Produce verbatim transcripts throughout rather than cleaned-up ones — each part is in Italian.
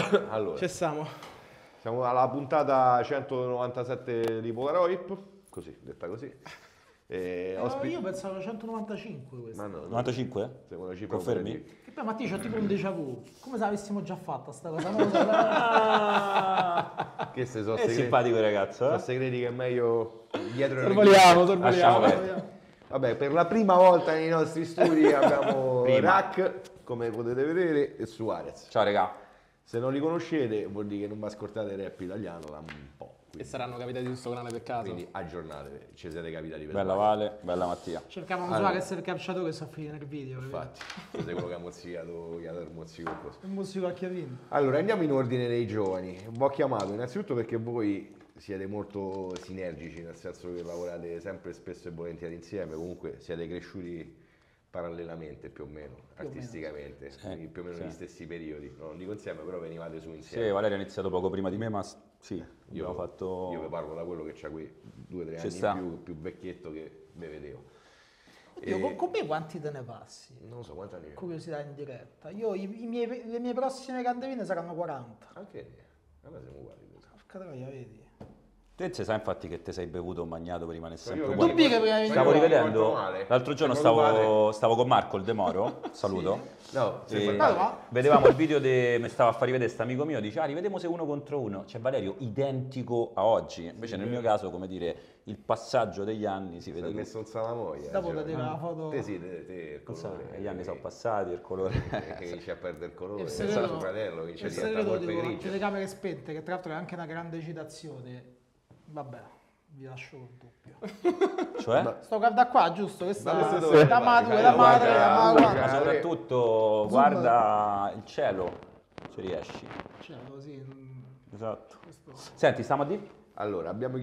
Allora, Ci siamo. siamo alla puntata centonovantasette di Polaroid, così, detta così. E Eh, ospi- io pensavo centonovantacinque questo. Ma no, no, novantacinque? siamo una cifra Confermi? operativa. Che poi Mattia c'ho tipo un déjà vu. Come se l'avessimo già fatta sta cosa? Non lo so. Questi sono È segreti, simpatico ragazzo, sono eh? segreti che è meglio dietro le Sorvoliamo, Lasciamo sorvoliamo. perdere. Vabbè, per la prima volta nei nostri studi abbiamo Prima. Rack, come potete vedere, e Suarez. Ciao regà. Se non li conoscete vuol dire che non vi ascoltate rap italiano da un po'. E Quindi, saranno capitati su sto canale per caso. quindi aggiornatevi, ci siete capitati per Bella sbaglio. Vale, bella Mattia. Cercavamo Allora. Suarez il calciatore che sta finendo nel video. capito? Infatti, siete quello che ha mozzicato, gli ha dato il mozzico il coso. Un musico a chiavino. Allora, andiamo in ordine dei giovani. Vi ho chiamato innanzitutto perché voi siete molto sinergici, nel senso che lavorate sempre spesso e volentieri insieme, comunque siete cresciuti parallelamente più o meno, Più o artisticamente, Sì, quindi più o meno sì. negli stessi periodi, no, non dico insieme, però venivate su insieme. Sì, Valerio ha iniziato poco prima di me, ma s- sì, Io, abbiamo fatto... io vi parlo da quello che c'ha quei due o tre Ci anni sta. in più, più vecchietto che ve vedevo. Io, E- con, con me quanti te ne passi? non so quanti anni. Curiosità in diretta. Io, i, i miei, le mie prossime candevine saranno quaranta. Anche vabbè, siamo uguali. Porca troia, vedi. Te se sai infatti che ti sei bevuto un magnato per rimanere sempre Io- uguale. Tu mica prima di Stavo Io mi rivedendo, ricordo male. l'altro giorno Secondo stavo, stavo con Marco il De Moro, saluto. No, E sembra- Allora, vedevamo il video di mi stava a far rivedere questo amico mio, dice ah rivediamo se uno contro uno, c'è Valerio identico a oggi, invece nel mio caso come dire il passaggio degli anni si si è vede tutto. messo un salamoia. dopo cioè. vedeva la foto. Te sì, te, te il Non so, colore. gli anni eh, sono passati, il colore... che inizia a perdere il colore, Il pensa segreto, suo fratello che il ci diventa segreto colpe dico, grigie. telecamere spente, che tra l'altro è anche una grande citazione. Vabbè, vi lascio col dubbio. Cioè? Sto da qua, giusto? Questa Da questo dove da vai? ma due, Cioè, da ma guarda, tre, da ma guarda, Ma quattro. soprattutto Zoom. guarda il cielo, se riesci. Cioè, così. mm, Esatto. questo- Senti, stiamo a dire? Allora, abbiamo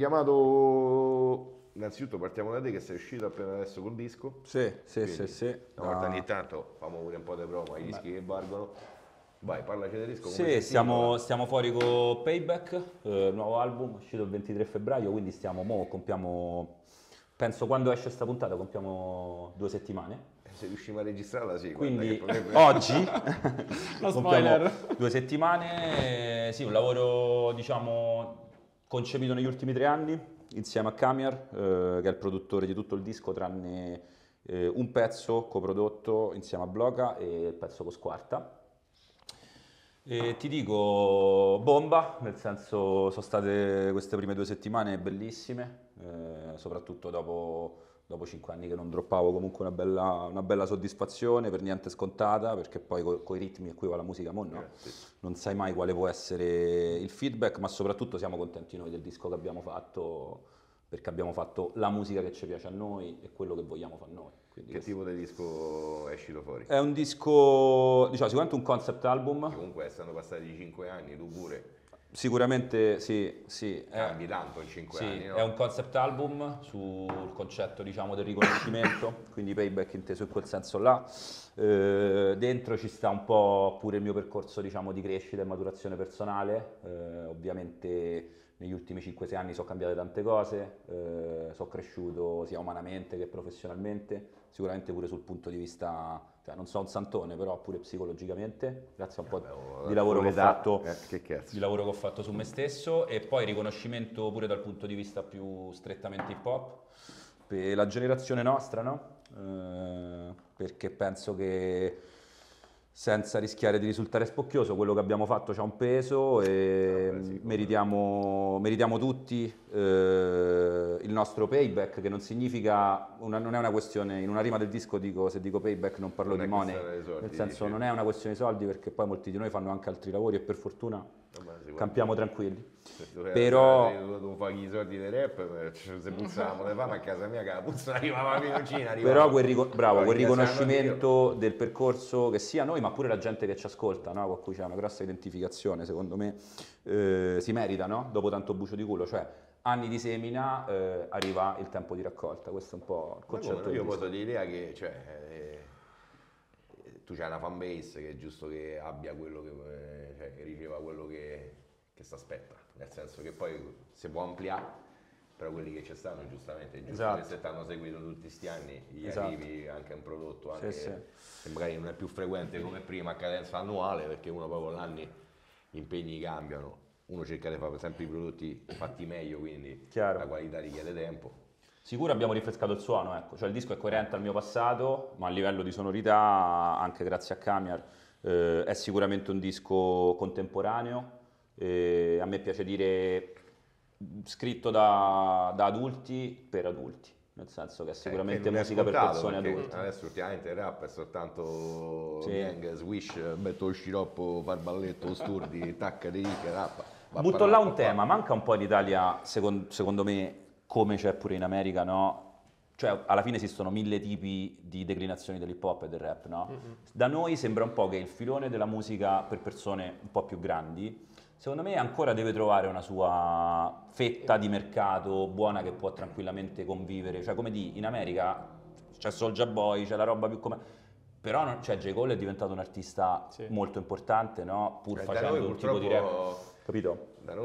chiamato, innanzitutto partiamo da te che sei uscito appena adesso col disco. Sì, sì, Quindi, sì, sì. Una volta Ah. ogni tanto facciamo pure un po' di promo ai dischi che valgono. Vai, parlaci del disco. come Sì, si stiamo, intitola? stiamo fuori con Payback, eh, nuovo album, uscito il ventitré febbraio, quindi stiamo, mo compiamo, penso quando esce sta puntata, compiamo due settimane. Se riusciamo a registrarla, sì. guarda Quindi che potrebbe- oggi Lo compiamo spoiler. due settimane, eh, sì, un lavoro diciamo concepito negli ultimi tre anni insieme a Kamiar, eh, che è il produttore di tutto il disco tranne eh, un pezzo coprodotto insieme a Bloca e il pezzo con Squarta. E ti dico bomba, nel senso sono state queste prime due settimane bellissime, eh, soprattutto dopo, dopo cinque anni che non droppavo, comunque una bella, una bella soddisfazione, per niente scontata, perché poi con i ritmi e qui va la musica, mo no? Eh, sì. Non sai mai quale può essere il feedback, ma soprattutto siamo contenti noi del disco che abbiamo fatto, perché abbiamo fatto la musica che ci piace a noi e quello che vogliamo fare noi. Quindi Che questo- tipo di disco è uscito fuori? È un disco, diciamo, sicuramente un concept album. Comunque, essendo passati cinque anni, tu pure Sicuramente sì, sì. È, cambi tanto in cinque sì, anni, no? è un concept album sul concetto diciamo del riconoscimento, quindi Payback inteso in quel senso là. Eh, dentro ci sta un po' pure il mio percorso diciamo di crescita e maturazione personale. Eh, ovviamente negli ultimi cinque sei anni sono cambiate tante cose, eh, sono cresciuto sia umanamente che professionalmente, sicuramente pure sul punto di vista, cioè non sono un santone, però pure psicologicamente, grazie a un po' Vabbè, oh, di lavoro che ho l'età, fatto eh, che cazzo. di lavoro che ho fatto su me stesso e poi riconoscimento pure dal punto di vista più strettamente hip hop per la generazione nostra, no? Eh, perché penso che senza rischiare di risultare spocchioso quello che abbiamo fatto c'ha un peso e Vabbè, sì, meritiamo, meritiamo tutti eh, il nostro payback, che non significa, una, non è una questione, in una rima del disco dico, se dico payback non parlo Non di è money, questione di soldi, nel senso dici. non è una questione di soldi, perché poi molti di noi fanno anche altri lavori e per fortuna Vabbè, sicuramente. campiamo tranquilli. Se tu- Però- se tu tu fai i soldi dei rap, eh, se puzzavamo le fame a casa mia, che la puzza arrivava la vicina, arrivava. Però quel, rico- bravo, Poi quel ringraziando riconoscimento del percorso, che sia noi ma pure la gente che ci ascolta, no? Con cui c'è una grossa identificazione, secondo me, eh, si merita, no? Dopo tanto bucio di culo, cioè anni di semina, eh, arriva il tempo di raccolta, questo è un po' il Ma concetto come, del io disco. posso dire l'idea che cioè, eh, tu c'hai una fanbase che è giusto che abbia quello che, eh, cioè, che riceva quello che, che si aspetta, nel senso che poi si può ampliare, però quelli che ci stanno giustamente, è giusto Esatto. che se ti hanno seguito tutti questi anni gli Esatto. arrivi anche un prodotto anche Sì, sì. che magari non è più frequente come prima a cadenza annuale, perché uno poi con l'anni gli impegni cambiano, uno cerca di fare sempre i prodotti fatti meglio, quindi Chiaro. la qualità richiede tempo. Sicuro abbiamo rinfrescato il suono, ecco, cioè il disco è coerente al mio passato, ma a livello di sonorità, anche grazie a Camiar, eh, è sicuramente un disco contemporaneo. Eh, a me piace dire scritto da, da adulti per adulti, nel senso che è sicuramente Eh, non è musica per scontato, persone perché adulte. adesso ultimamente il rap è soltanto Sì. gang, swish, metto lo sciroppo, far balletto, sturdi, tacca di ricche, rap. va Butto pa- là pa- un pa- tema, manca un po' in Italia, secon- secondo me, come c'è pure in America, no? Cioè, alla fine esistono mille tipi di declinazioni dell'hip hop e del rap, no? Da noi sembra un po' che il filone della musica per persone un po' più grandi, secondo me ancora deve trovare una sua fetta di mercato buona che può tranquillamente convivere. Cioè, come di, in America c'è Soulja Boy, c'è la roba più come... Però, non- cioè, J. Cole è diventato un artista Sì. molto importante, no? Pur Eh, da facendo noi un tipo di rap, purtroppo capito? da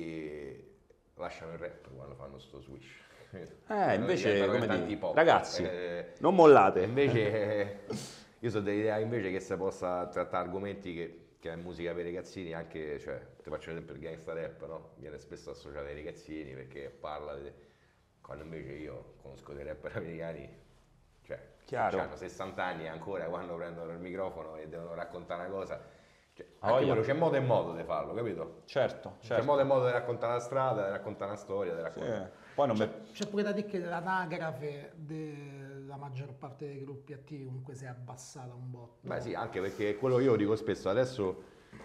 noi lasciano il rap quando fanno sto swish. Eh, invece, Diventano come tanti dire, pop. ragazzi, Eh, non mollate. E invece eh, io sono dell'idea invece che si possa trattare argomenti che, che è musica per i ragazzini, anche, cioè, ti faccio un esempio il gangsta rap, no? Viene spesso associato ai ragazzini perché parla di... quando invece io conosco dei rapper americani, cioè, Chiaro. che hanno sessanta anni e ancora quando prendono il microfono e devono raccontare una cosa, cioè, Ah, anche voglia. quello, c'è modo e modo di farlo, capito? Certo, C'è certo. modo e modo di raccontare la strada, di raccontare una storia, di Sì. raccontare... Poi non mi... C'è pure da dire che l'anagrafe della maggior parte dei gruppi attivi comunque si è abbassata un botto. Beh sì, anche perché quello io dico spesso, adesso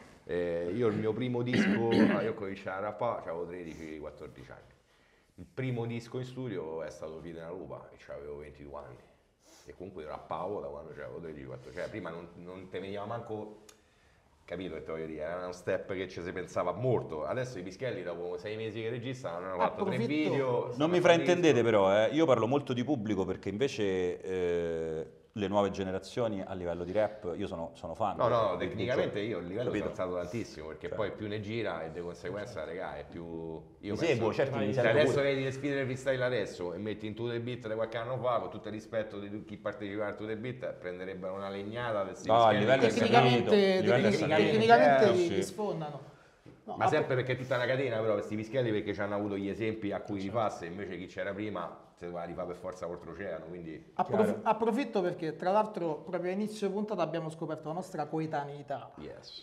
eh, io il mio primo disco, io ho cominciato a rappare, avevo tredici quattordici anni. Il primo disco in studio è stato Vite nella Lupa e avevo ventidue anni. E comunque rappavo da quando avevo tredici quattordici, cioè prima non, non te veniva manco... Capito che te voglio dire? Era uno step che ci si pensava molto. Adesso i Pischelli dopo sei mesi che registrano hanno fatto tre Approfitto. video. Non stanno mi a fare fraintendete disco. però, eh. Io parlo molto di pubblico perché invece eh, le nuove generazioni a livello di rap, io sono, sono fan. No, no, Di- di tecnicamente Gio- io il livello capito? è alzato tantissimo perché Cioè. poi più ne gira e di conseguenza, regà, è più... Io Mi penso- seguo, certo, mi cioè, sento adesso pure. vedi le sfide del freestyle adesso e metti in To The Beat di qualche anno fa, con tutto il rispetto di chi partecipa al To The Beat, prenderebbero una legnata del No, a livello è Tecnicamente, salito, livello è tecnicamente, salito. tecnicamente Eh, li, sì. li sfondano. No, Ma app- sempre perché è tutta una catena, però questi Pischelli perché ci hanno avuto gli esempi a cui rifasse, invece chi c'era prima se doveva rifare per forza oltreoceano, quindi... approf- chiaro. approfitto perché tra l'altro proprio a inizio puntata abbiamo scoperto la nostra coetaneità. Yes.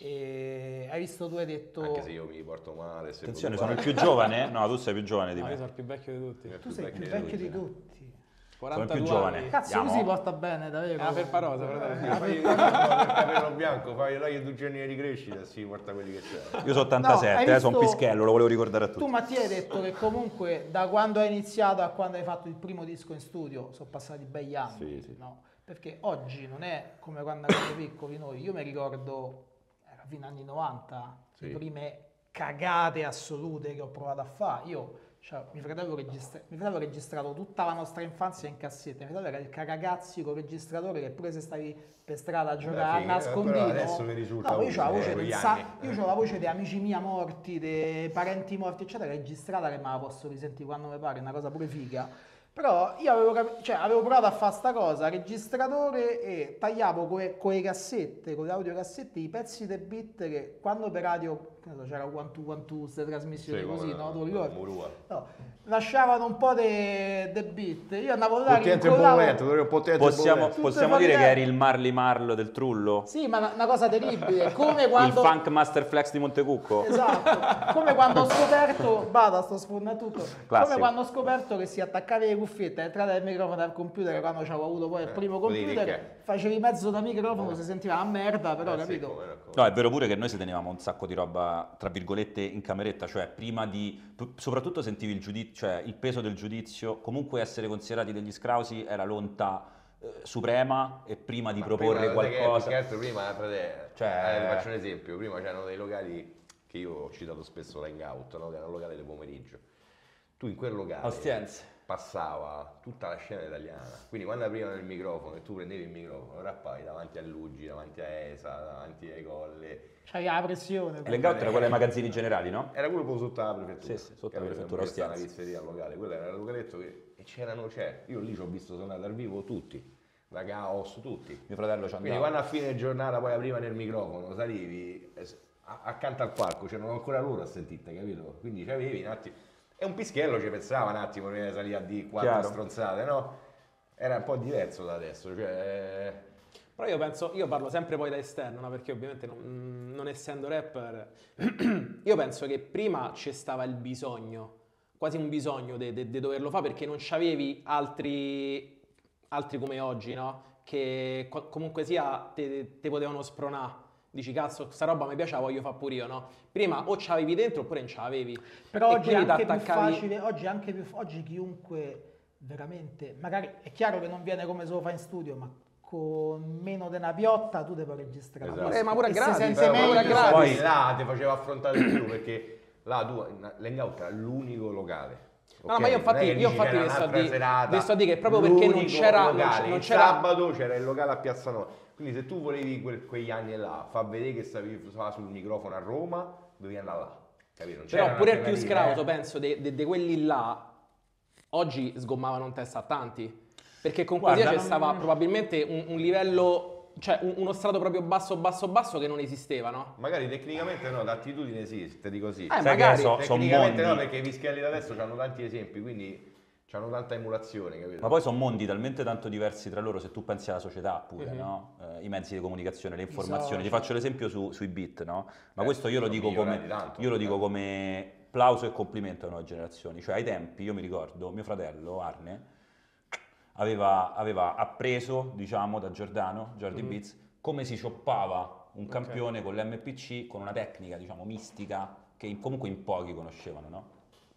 E hai visto, tu hai detto... Anche se io mi porto male, se Attenzione, potevo sono il più giovane? No, tu sei più giovane di No, io me. sono il più vecchio di tutti. fare- Tu sei il più di vecchio di tutti. tutti. Sono il più quarantadue giovane. anni. Cazzo, Andiamo. lui si porta bene, davvero. È una felparosa, fratello. Fai il capello bianco, fai dai due giorni di crescita e si porta quelli che c'è. Io sono No, ottantasette, hai eh, sono visto- pischello, lo volevo ricordare a tutti. Tu Mattia hai detto che comunque da quando hai iniziato a quando hai fatto il primo disco in studio sono passati begli anni, Sì, sì. no? Perché oggi non è come quando eravamo piccoli noi, io mi ricordo, era fino agli anni novanta, Sì. le prime cagate assolute che ho provato a fare, io, cioè, mio fratello, registra- mio fratello ha registrato tutta la nostra infanzia in cassetta, mio fratello era il cagagazzi con il registratore che pure se stavi per strada a giocare figa, a nascondino, però adesso mi risulta no, io utile, ho la voce eh, del con gli sa- anni. io ho la voce di amici miei morti, dei parenti morti, eccetera, registrata che me la posso risentire quando mi pare, è una cosa pure figa. Però io avevo, capi- cioè, avevo provato a fare sta cosa, registratore, e tagliavo con le cassette, con le audiocassette, i pezzi dei beat che quando per radio, che ne so, c'era One Two One Two, queste trasmissioni così, no? Tu ricordi? Murua. No, lasciavano un po' dei beat, io andavo là, Potente rincollavo... momento, potente Possiamo, momento. possiamo Tutte dire che familiari. eri il Marley Marlo del Trullo? Sì, ma una, una cosa terribile, come quando... Il funk master flex di Montecucco? Esatto, come quando ho scoperto, bada, sto sfondando tutto, come Classico. quando ho scoperto che si attaccava le cuffiette, l'entrata del microfono al computer, quando avevo avuto poi il primo potevi computer, dire facevi mezzo da microfono, si sentiva una merda, però, Eh, sì, capito? come era, come- No, è vero pure che noi si tenevamo un sacco di roba, tra virgolette, in cameretta, cioè prima di... p- soprattutto sentivi il giudizio, cioè il peso del giudizio, comunque essere considerati degli scrausi era l'onta eh, suprema e prima di Ma proporre prima, sai che- qualcosa... più che altro prima, frate, Cioè- eh, ti faccio un esempio, prima c'erano dei locali che io ho citato spesso, l'hangout, no? Che era un locale del pomeriggio. Tu in quel locale Ostiense. passava tutta la scena italiana, quindi quando aprivano il microfono e tu prendevi il microfono, rappavi davanti a Luigi, davanti a Esa, davanti ai Colle, C'aveva la pressione. L'hangout era quello dei magazzini generali, no? era quello proprio sotto la prefettura. Sì, sì, sotto la Capito? prefettura, Questa è una Ostiense. pizzeria locale, quello era il localetto che e c'erano, cioè, io lì ci ho visto suonare dal vivo tutti, da Caos, tutti. Mio fratello ci Quindi andava. quando a fine giornata poi aprivano il microfono, salivi, eh, a- accanto al palco, c'erano ancora loro a sentite, capito? Quindi c'avevi un attimo... E un pischiello ci pensava un attimo prima di salire a di quattro Chiaro. stronzate, no? Era un po' diverso da adesso, cioè... Però io penso, io parlo sempre poi da esterno, no? Perché ovviamente non, non essendo rapper, io penso che prima ci stava il bisogno, quasi un bisogno di doverlo fare perché non c'avevi altri, altri come oggi, no? Che co- comunque sia te, te potevano spronare. Dici cazzo, sta roba mi piace, voglio fare pure io, no? Prima o c'avevi dentro oppure non c'avevi. Però E oggi è quindi anche più t'attaccavi- facile, oggi è anche più oggi chiunque veramente, magari è chiaro che non viene come se lo fa in studio, ma con meno di una piotta tu devi registrare. Esatto. Eh, ma pure E se gratis, sente però meglio, pure gratis. Poi Poi- là ti faceva affrontare di più perché là tu, l'hangout era l'unico locale. No, ok? ma io infatti- Non è che io dici infatti c'era vi sto a un'altra di- serata, vi sto a dire che proprio perché non l'unico c'era- non locale. c- non Il c'era- sabato c'era il locale a Piazza Nuova. Quindi se tu volevi quel- quegli anni là, fa vedere che stavi stava sul microfono a Roma, dovevi andare là. Capito? Non c'era Però pure il più un'alternativa, scrauso, eh. penso, di quelli là, oggi sgommavano in testa a tanti. Perché con Guarda, così c'è non- stava probabilmente un, un livello, cioè un- uno strato proprio basso, basso, basso che non esisteva, no? Magari tecnicamente no, d'attitudine esiste, dico sì. Eh, Sai magari. che so- son Tecnicamente no, mondi. perché i pischelli da adesso hanno tanti esempi, quindi hanno tanta emulazione, capito? Ma poi sono mondi talmente tanto diversi tra loro, se tu pensi alla società pure, Mhm. no? Eh, I mezzi di comunicazione, le informazioni. Ti social. faccio l'esempio su- sui beat, no? Ma Eh, questo io lo sono dico come, migliorati tanto, io lo dico eh. come plauso e complimento alle nuove generazioni. Cioè ai tempi, io mi ricordo, mio fratello Arne aveva, aveva appreso, diciamo, da Giordano, Jordi Mhm. Beats, come si cioppava un campione con l'M P C, con una tecnica, diciamo, mistica, che in- comunque in pochi conoscevano, no?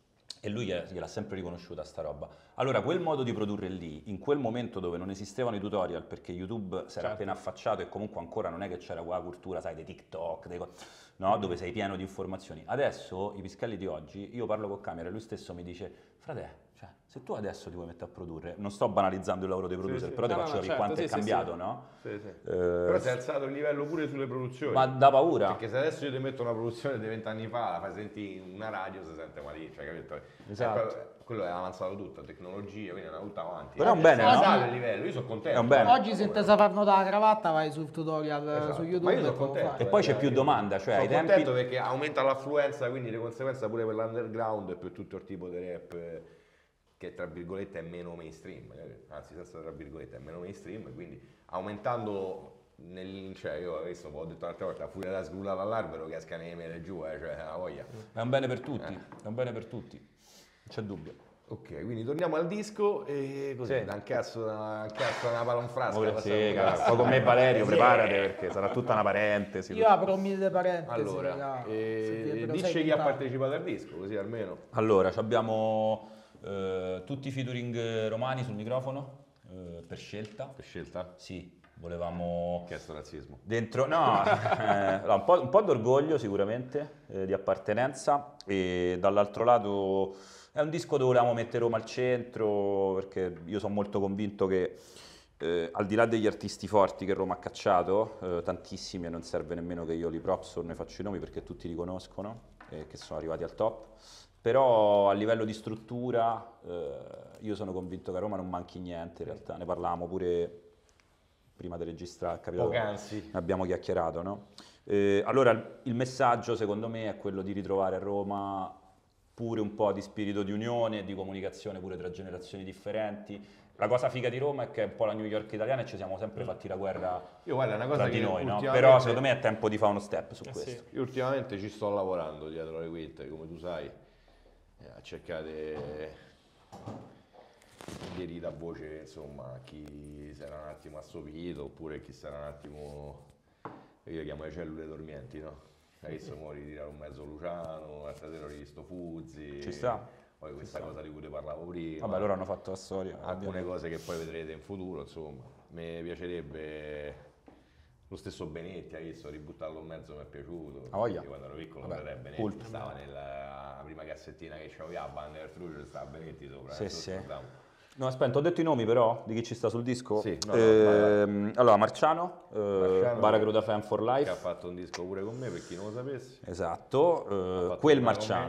E lui gliela gliel'ha sempre riconosciuta sta roba. Allora, quel modo di produrre lì, in quel momento dove non esistevano i tutorial, perché YouTube si era Certo. appena affacciato e comunque ancora non è che c'era quella cultura, sai, dei TikTok, dei co- no? Dove sei pieno di informazioni. Adesso, i pischelli di oggi, io parlo con Camera e lui stesso mi dice, frate, cioè, se tu adesso ti vuoi mettere a produrre, non sto banalizzando il lavoro dei producer, sì. però ti No, no, faccio no, capire certo, quanto sì, è sì, cambiato, sì. no? Sì, sì. Eh, Però si è alzato il livello pure sulle produzioni. ma da paura. Perché se adesso io ti metto una produzione di vent'anni fa, la fai sentire in una radio, si sente malissimo, cioè, capito? Esatto. E poi, quello è avanzato tutto, tecnologia, quindi è una tutta avanti. Però è un Eh, bene, si è no? alzato il livello, io sono contento. È un bene. Oggi se te sa far notare la cravatta vai sul tutorial eh, Esatto. su Ma YouTube io e sono te lo contento. fai. E poi c'è eh, più io domanda, cioè sono ai tempi- contento perché aumenta l'affluenza, quindi di conseguenza pure per l'underground e per tutto il tipo di rap eh, che tra virgolette è meno mainstream, eh, anzi senza tra virgolette è meno mainstream, e quindi aumentando nel, cioè io adesso ho detto l'altra volta, furia da sgrullata all'albero che esca nei mele giù, eh, cioè la voglia. È un bene per tutti, è un bene per tutti, non c'è dubbio. Ok, quindi torniamo al disco e così, Sì. da un cazzo, da un cazzo una palonfrasca. Amore, passiamo sì, al cara, cazzo. poi con me Valerio, Sì. preparati perché sarà tutta una parentesi. Io apro mille parentesi. Allora, raga. eh, Se vi- però dice sei chi ha puntati. partecipato al disco, così almeno. Allora, ci abbiamo eh, tutti i featuring romani sul microfono, eh, per scelta. Per scelta? Sì, volevamo Chiesto razzismo. dentro, no, eh, allora, un po', un po' d'orgoglio sicuramente, eh, di appartenenza, e dall'altro lato è un disco dove volevamo mettere Roma al centro, perché io sono molto convinto che eh, al di là degli artisti forti che Roma ha cacciato, eh, tantissimi, e non serve nemmeno che io li propso, ne faccio i nomi perché tutti li conoscono e che sono arrivati al top, però a livello di struttura eh, io sono convinto che a Roma non manchi niente in realtà, ne parlavamo pure prima di registrare, capito? Poc'anzi. Ne abbiamo chiacchierato, no? Eh, allora il- il messaggio secondo me è quello di ritrovare a Roma pure un po' di spirito di unione, di comunicazione pure tra generazioni differenti. La cosa figa di Roma è che è un po' la New York italiana e ci siamo sempre fatti la guerra Io guarda, è una cosa tra che di noi, no? ultimamente- Però secondo me è tempo di fare uno step su Eh questo. sì. Io ultimamente ci sto lavorando dietro le quinte, come tu sai, eh, a cercare di ridare voce, insomma, a chi si era un attimo assopito, oppure chi si era un attimo, io chiamo le cellule dormienti, no? Adesso mo ritirare un mezzo Luciano, l'altra sera ho rivisto Fuzzi, Ci sta. poi questa cosa di cui te parlavo prima. Vabbè, loro hanno fatto la storia. Alcune cose che poi vedrete in futuro, insomma, mi piacerebbe lo stesso Benetti, hai visto, ributtarlo in mezzo mi è piaciuto. Ah, voglia. Io quando ero piccolo, Vabbè, vedere Benetti cult. stava nella prima cassettina che c'avevo io, a Banner Truger, stava Benetti sopra. Sì, adesso sì. scordiamo. No, aspetta, ho detto i nomi però di chi ci sta sul disco. Sì, no, no, Ehm, allora, Marciano, eh, Marciano, Baragruda Fan for Che ha Life. fatto un disco pure con me, per chi non lo sapesse. Esatto, eh, fatto quel una con Marciano.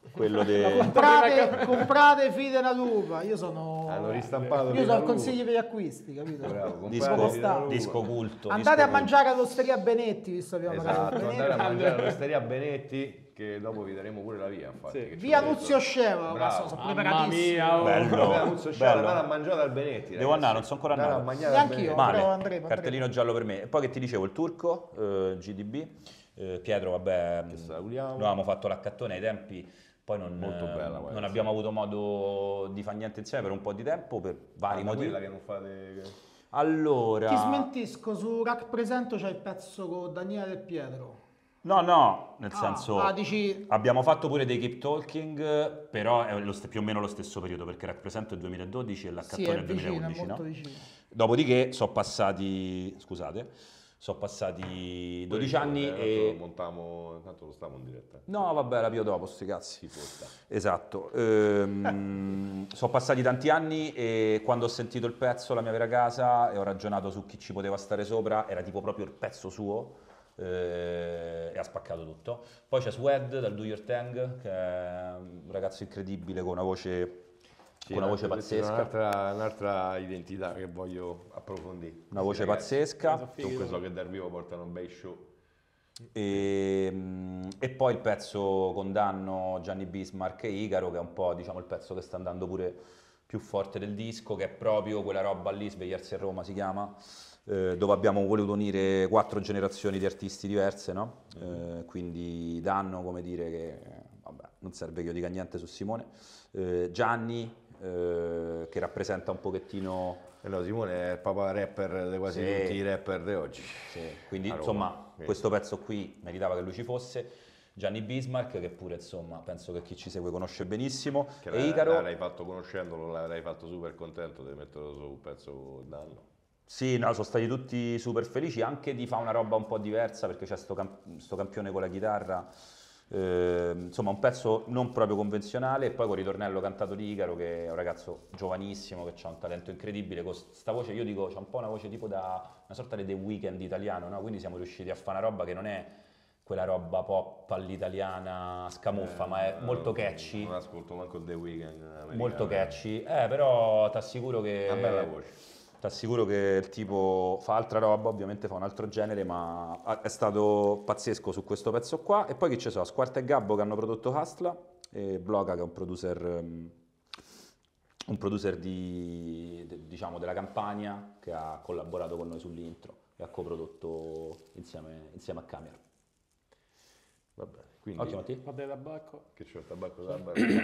quello de... comprate, comprate Fide na Lupa. Io sono Hanno ristampato io Fide sono na Lupa. consigli per gli acquisti, capito? Bravo, disco, comprate Fide na Lupa. disco culto. Andate disco a mangiare all'osteria Benetti, visto che abbiamo Esatto, parlato di andate a Benetti. mangiare all'osteria Benetti, che dopo vi daremo pure la via, infatti. Sì. che ci Via ho detto. Nuzio Scemo, Bravo. sono, sono Mamma preparatissimi. mia, oh. Bello, Via Nuzio Scemo, bello. andate a mangiare al Benetti, Devo ragazzi. andare, non sono ancora Andate a andato. mangiare al Neanch'io. Benetti. Male, però andremo, cartellino giallo per me. E poi che ti dicevo, il turco, eh, G D B, eh, Pietro, vabbè, Che salutiamo. noi avevamo fatto l'accattone ai tempi, poi non, Molto bella, eh, guarda, non sì. abbiamo avuto modo di fare niente insieme per un po' di tempo, per vari Ah, da motivi. quella che non fate... Allora, Ti smentisco, su Rack Presento c'è il pezzo con Daniele e Pietro. no, no, nel Ah, senso, ah, dici- abbiamo fatto pure dei Keep Talking, però è lo st- più o meno lo stesso periodo, perché rappresento il duemiladodici e Sì, l'accattone è è il vicino, è duemilaundici, molto no? vicino. Dopodiché sono passati, scusate, sono passati dodici anni Tanto e... montiamo, tanto lo stiamo in diretta. No, vabbè, la pio dopo, sti cazzi. Posta. Esatto. Ehm, sono passati tanti anni e quando ho sentito il pezzo La mia vera casa e ho ragionato su chi ci poteva stare sopra, era tipo proprio il pezzo suo eh, e ha spaccato tutto. Poi c'è Swed dal Do Your Thing, che è un ragazzo incredibile con una voce, Sì, con una voce questa è pazzesca. Un'altra, un'altra identità che voglio approfondire. Una voce Ragazzi, pazzesca. Comunque so che dal vivo portano bei show. E, e poi il pezzo con Danno, Gianni Bismarck e Icaro, che è un po', diciamo, il pezzo che sta andando pure più forte del disco, che è proprio quella roba lì, Svegliarsi a Roma si chiama, eh, dove abbiamo voluto unire quattro generazioni di artisti diverse, no? Eh, quindi Danno, come dire che, vabbè, non serve che io dica niente su Simone, eh, Gianni, eh, che rappresenta un pochettino... Eh no, Simone è il papà rapper di quasi Sì. tutti i rapper di oggi. Sì, quindi A Roma, insomma sì. questo pezzo qui meritava che lui ci fosse. Gianni Bismarck, che pure insomma penso che chi ci segue conosce benissimo, Che e l'hai, Icaro. l'hai fatto conoscendolo, l'hai fatto super contento di metterlo su un pezzo con Danno. Sì, no, sono stati tutti super felici anche di fare una roba un po' diversa perché c'è sto, cam- sto campione con la chitarra, eh, insomma un pezzo non proprio convenzionale e poi con il ritornello cantato di Icaro che è un ragazzo giovanissimo che ha un talento incredibile, con sta voce, io dico, c'ha un po' una voce tipo da una sorta di The Weeknd italiano, no? Quindi siamo riusciti a fare una roba che non è quella roba pop all'italiana scamuffa, Eh, ma è molto non- catchy, Non ascolto manco The Weeknd. americano. molto catchy, eh, però ti assicuro che... Una bella voce. Ti assicuro che il tipo fa altra roba, ovviamente fa un altro genere, ma è stato pazzesco su questo pezzo qua. E poi chi ci sono? Squarta e Gabbo che hanno prodotto Hustla e Bloga che è un producer, um, un producer di, de- diciamo, della Campania che ha collaborato con noi sull'intro e ha coprodotto insieme, insieme a Camera. Vabbè, quindi Ottimo, Matti? Fate tabacco. che c'ho il tabacco da barra.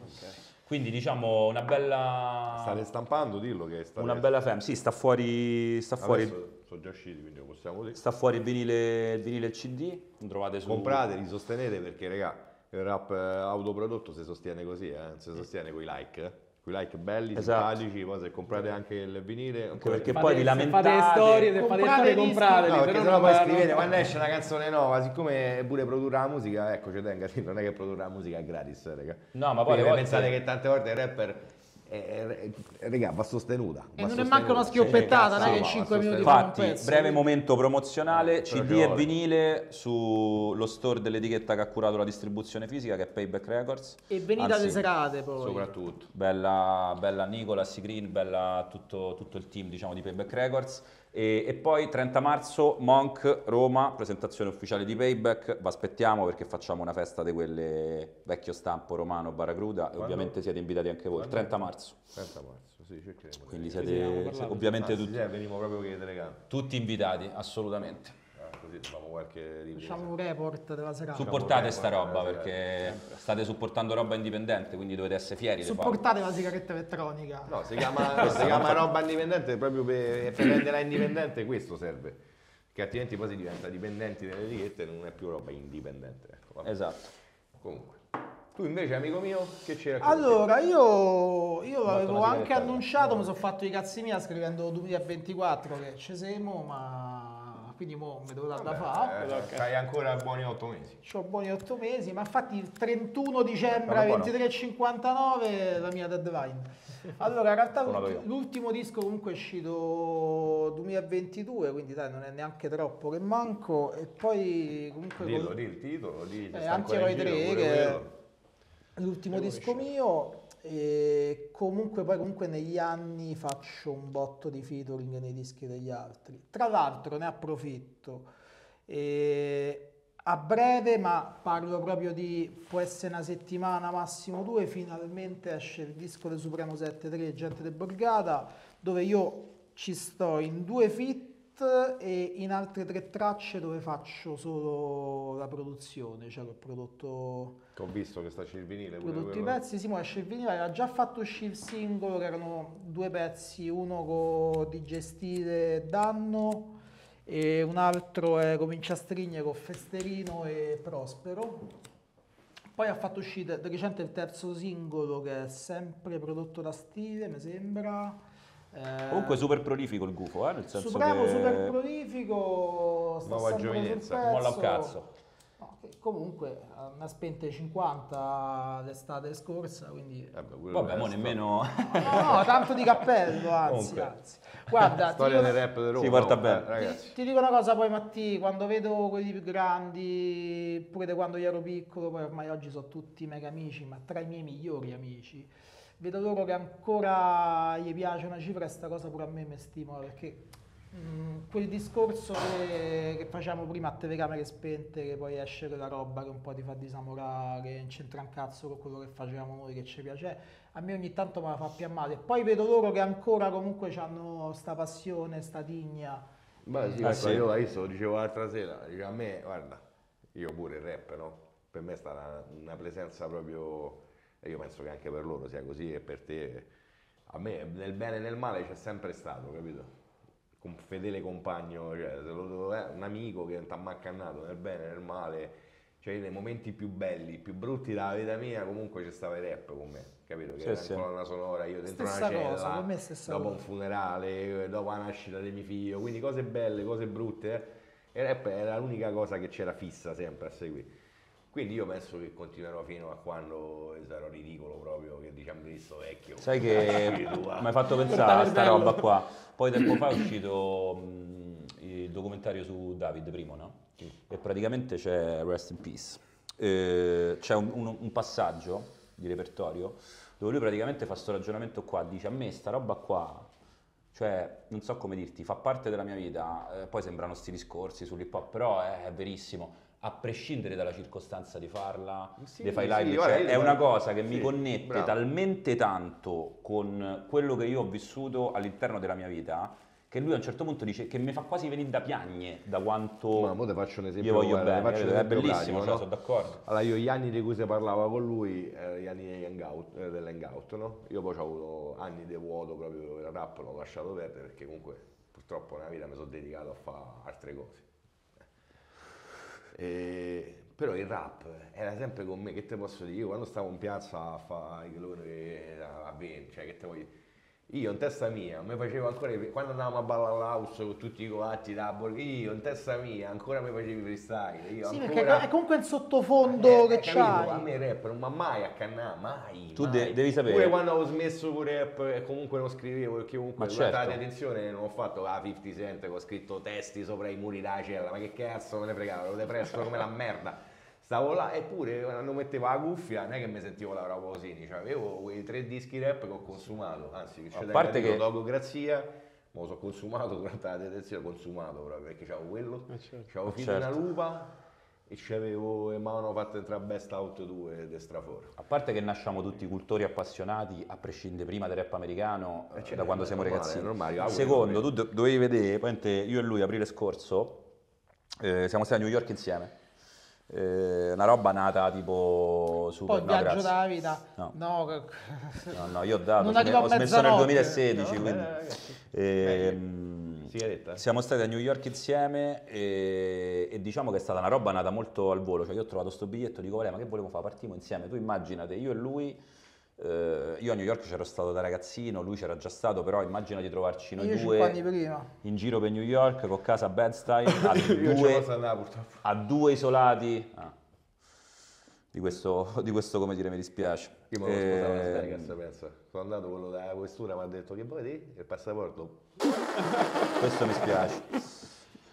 Quindi diciamo una bella... State stampando, dillo che state... Una bella fam, sì, sta fuori, sta fuori, Adesso sono già usciti, quindi lo possiamo dire. sta fuori il vinile, il vinile C D, lo trovate su... Comprateli, sostenete perché, raga, il rap eh, autoprodotto si sostiene così, eh? Si sostiene con i like, eh? Con i like belli, Esatto. simpatici, poi se comprate anche il vinile... Anche perché Fate- poi vi se lamentate... fate le storie, se fate le Comprate storie, i dischi. comprateli. No, se perché no sennò non poi vanno. scrivete quando esce una canzone nuova, siccome pure produrre la musica, ecco, ci tenga, sì, non è che produrre la musica è gratis, eh, raga. No, ma poi Quindi le volte- pensate che tante volte il rapper, eh, eh, raga, va sostenuta. E va non è manco una sostenuta. schioppettata, Sì, non è che in va cinque minuti sostenuta. fanno un Infatti, pezzo. breve momento promozionale, Eh, C però D ci e vuole. vinile sullo store dell'etichetta che ha curato la distribuzione fisica, che è Payback Records. E venite Anzi, alle serate poi. Soprattutto. Bella, bella Nicolas, Green, bella tutto, tutto il team diciamo, di Payback Records. E, e poi trenta marzo, Monk, Roma, presentazione ufficiale di Payback. Vi aspettiamo perché facciamo una festa di quelle vecchio stampo romano baracruda e Quando? ovviamente siete invitati anche voi. Il Quando? trenta marzo. trenta marzo, sì, cercheremo. Quindi Sì, sì, abbiamo siete parlato. ovviamente Anzi, tutti, sì, venimo proprio con le telecamere. tutti invitati, assolutamente. Ah, così facciamo qualche ripresa. Facciamo un report della serata. Supportate Diciamo, sta eh, roba eh, perché state supportando roba indipendente, quindi dovete essere fieri di farlo. Supportate la sigaretta elettronica. No, si chiama, no, si chiama roba indipendente proprio per, per renderla indipendente, questo serve. Che altrimenti poi si diventa dipendenti delle etichette e non è più roba indipendente. Ecco, vabbè. Esatto. Comunque. Tu invece, amico mio, che ci racconti? Allora, io, io l'avevo una anche sigaretta. annunciato, mi sono fatto i cazzi mia scrivendo duemilaventiquattro che ci siamo, ma quindi mo mi devo dare da fare. Eh, C'hai ancora buoni otto mesi. C'ho buoni otto mesi, ma infatti il trentuno dicembre alle Buono, buono. ventitré e cinquantanove è la mia deadline. Allora, in realtà Suonato l'ult- io. l'ultimo disco comunque è uscito duemilaventidue, quindi dai, non è neanche troppo che manco. E poi comunque... Dillo, col- di il titolo, di se Eh, sta anche ancora in Roy giro, tre, pure che- quello. l'ultimo Devo disco riuscire. mio e comunque poi comunque negli anni faccio un botto di featuring nei dischi degli altri. Tra l'altro ne approfitto e a breve, ma parlo proprio di può essere una settimana, massimo due, finalmente esce il disco del Supremo sette tre Gente de Borgata, dove io ci sto in due feat e in altre tre tracce dove faccio solo la produzione, cioè ho prodotto, Che ho visto che sta il vinile pure prodotto i quello. pezzi, sì, ma esce il vinile, aveva già fatto uscire il singolo che erano due pezzi, uno con D J Stile e Danno e un altro è Comincia a stringere con Festerino e Prospero. Poi ha fatto uscire di recente il terzo singolo che è sempre prodotto da Stile, mi sembra. Eh, Comunque super prolifico il gufo, eh? Nel senso Supremo, che super prolifico, sta Nuova sempre sul giovinezza, pezzo. molla un cazzo. No, che comunque eh, ne ha spente cinquanta l'estate scorsa, quindi... Eh beh, quello Vabbè, è mo sta- nemmeno... No, no, tanto di cappello, anzi, Comunque. anzi. Guarda, ti Storia dico, del rap di Roma. Si porta oh, bene. eh, ragazzi. ti, ti dico una cosa poi Matti, quando vedo quelli più grandi, pure da quando io ero piccolo, poi ormai oggi sono tutti mega amici, ma tra i miei migliori amici, vedo loro che ancora gli piace una cifra e sta cosa pure a me mi stimola, perché mm, quel discorso che, che facciamo prima a telecamere spente, che poi esce quella roba che un po' ti fa disamorare, che non c'entra un cazzo con quello che facevamo noi, che ci piace, a me ogni tanto me la fa più male. Poi vedo loro che ancora comunque hanno sta passione, sta tigna. Beh, sì, Ah, ecco, sì. io adesso lo dicevo l'altra sera, dice, a me, guarda, io pure il rap, no? Per me è stata una, una presenza proprio, e io penso che anche per loro sia così e per te, a me nel bene e nel male c'è sempre stato, capito? Un fedele compagno, cioè, se lo- eh, un amico che ti ha maccannato nel bene e nel male, cioè nei momenti più belli, più brutti della vita mia, comunque c'è stava il rap con me, capito? Che Sì, era sì. in colonna sonora, io dentro Stessa una cosa, cella, per me è stessa dopo cosa. un funerale, dopo la nascita di mio figlio, quindi cose belle, cose brutte, eh. E il rap era l'unica cosa che c'era fissa sempre a seguire. Quindi io penso che continuerò fino a quando sarò ridicolo proprio, che diciamo Cristo vecchio. Sai che Sì, tu, va. mi hai fatto pensare a sta roba qua. Poi tempo fa è uscito mh, il documentario su David Primo, no? E praticamente c'è Rest in Peace. Eh, c'è un, un- un passaggio di repertorio dove lui praticamente fa questo ragionamento qua, dice a me sta roba qua, cioè non so come dirti, fa parte della mia vita, eh, poi sembrano sti discorsi sull'hip hop, però è, è verissimo. A prescindere dalla circostanza di farla, Sì, di fai sì, live, guarda, cioè, io è ti una parlo- cosa che mi sì, connette bravo. talmente tanto con quello che io ho vissuto all'interno della mia vita che lui a un certo punto dice che mi fa quasi venire da piagne da quanto Ma mo te faccio un esempio, io voglio guarda, bene, te faccio un è esempio bellissimo, pratico, cioè, no? sono d'accordo. Allora io gli anni di cui si parlava con lui erano gli anni degli hangout, eh, dell'hangout, no? Io poi ho avuto anni di vuoto proprio dove il rap l'ho lasciato perdere perché comunque purtroppo nella vita mi sono dedicato a fare altre cose. E- però il rap era sempre con me, che te posso dire? Io quando stavo in piazza a fare i colori a venti, cioè che te voglio dire? Io in testa mia, mi facevo ancora, i- quando andavamo a ballare all'house con tutti i coatti da Borg, io in testa mia ancora mi facevo i freestyle, io Sì, ancora... perché è comunque il sottofondo Eh, che eh, capito? A c'hai. me il rap non mi ha mai accannà, mai. Tu mai. de- devi sapere- Pure quando ho smesso con il rap e comunque non scrivevo, perché comunque Ma durante certo. la detenzione non ho fatto la cinquanta Cent che ho scritto testi sopra i muri della cella, ma che cazzo me ne fregava, ero depresso come la merda. Stavo là, eppure quando mettevo la cuffia non è che mi sentivo la Pausini, cioè avevo quei tre dischi rap che ho consumato, anzi che c'è A da parte dire, che- Dogo Grazia, ma lo so consumato durante la detenzione, consumato proprio, perché c'avevo quello, Eh, certo. c'avevo Eh, Fino una certo. lupa e c'avevo e mi avevano fatto entrare Best Out due di Straforo. A parte che nasciamo tutti cultori appassionati, a prescindere prima del rap americano, eh, certo, da quando è siamo normale, ragazzini. è normale, io auguro Secondo, tu che- do- dovevi vedere, praticamente io e lui aprile scorso, eh, siamo stati a New York insieme. Eh, una roba nata tipo super, Poi il no, viaggio grazie. della vita. No. No, che- No, no, io ho dato, Non ho arriva a smesso nel mezzanotte. duemilasedici, No, quindi... eh, ragazzi. Ehm, Sigaretta? siamo stati a New York insieme e, e diciamo che è stata una roba nata molto al volo, cioè io ho trovato sto biglietto, dico Vale, ma che volevo fare? Partiamo insieme, tu immaginate, io e lui, eh, io a New York c'ero stato da ragazzino, lui c'era già stato, però immagina di trovarci noi io cinque anni due prima. in giro per New York con casa Bed-Stuy a Io ci due, posso andare purtroppo. a due isolati. Ah. Di questo, di questo, come dire, mi dispiace. Io me lo sposavo a Las Ehm, Vegas, penso. Sono andato, quello della questura mi ha detto che vuoi dire? Il passaporto? Questo mi spiace.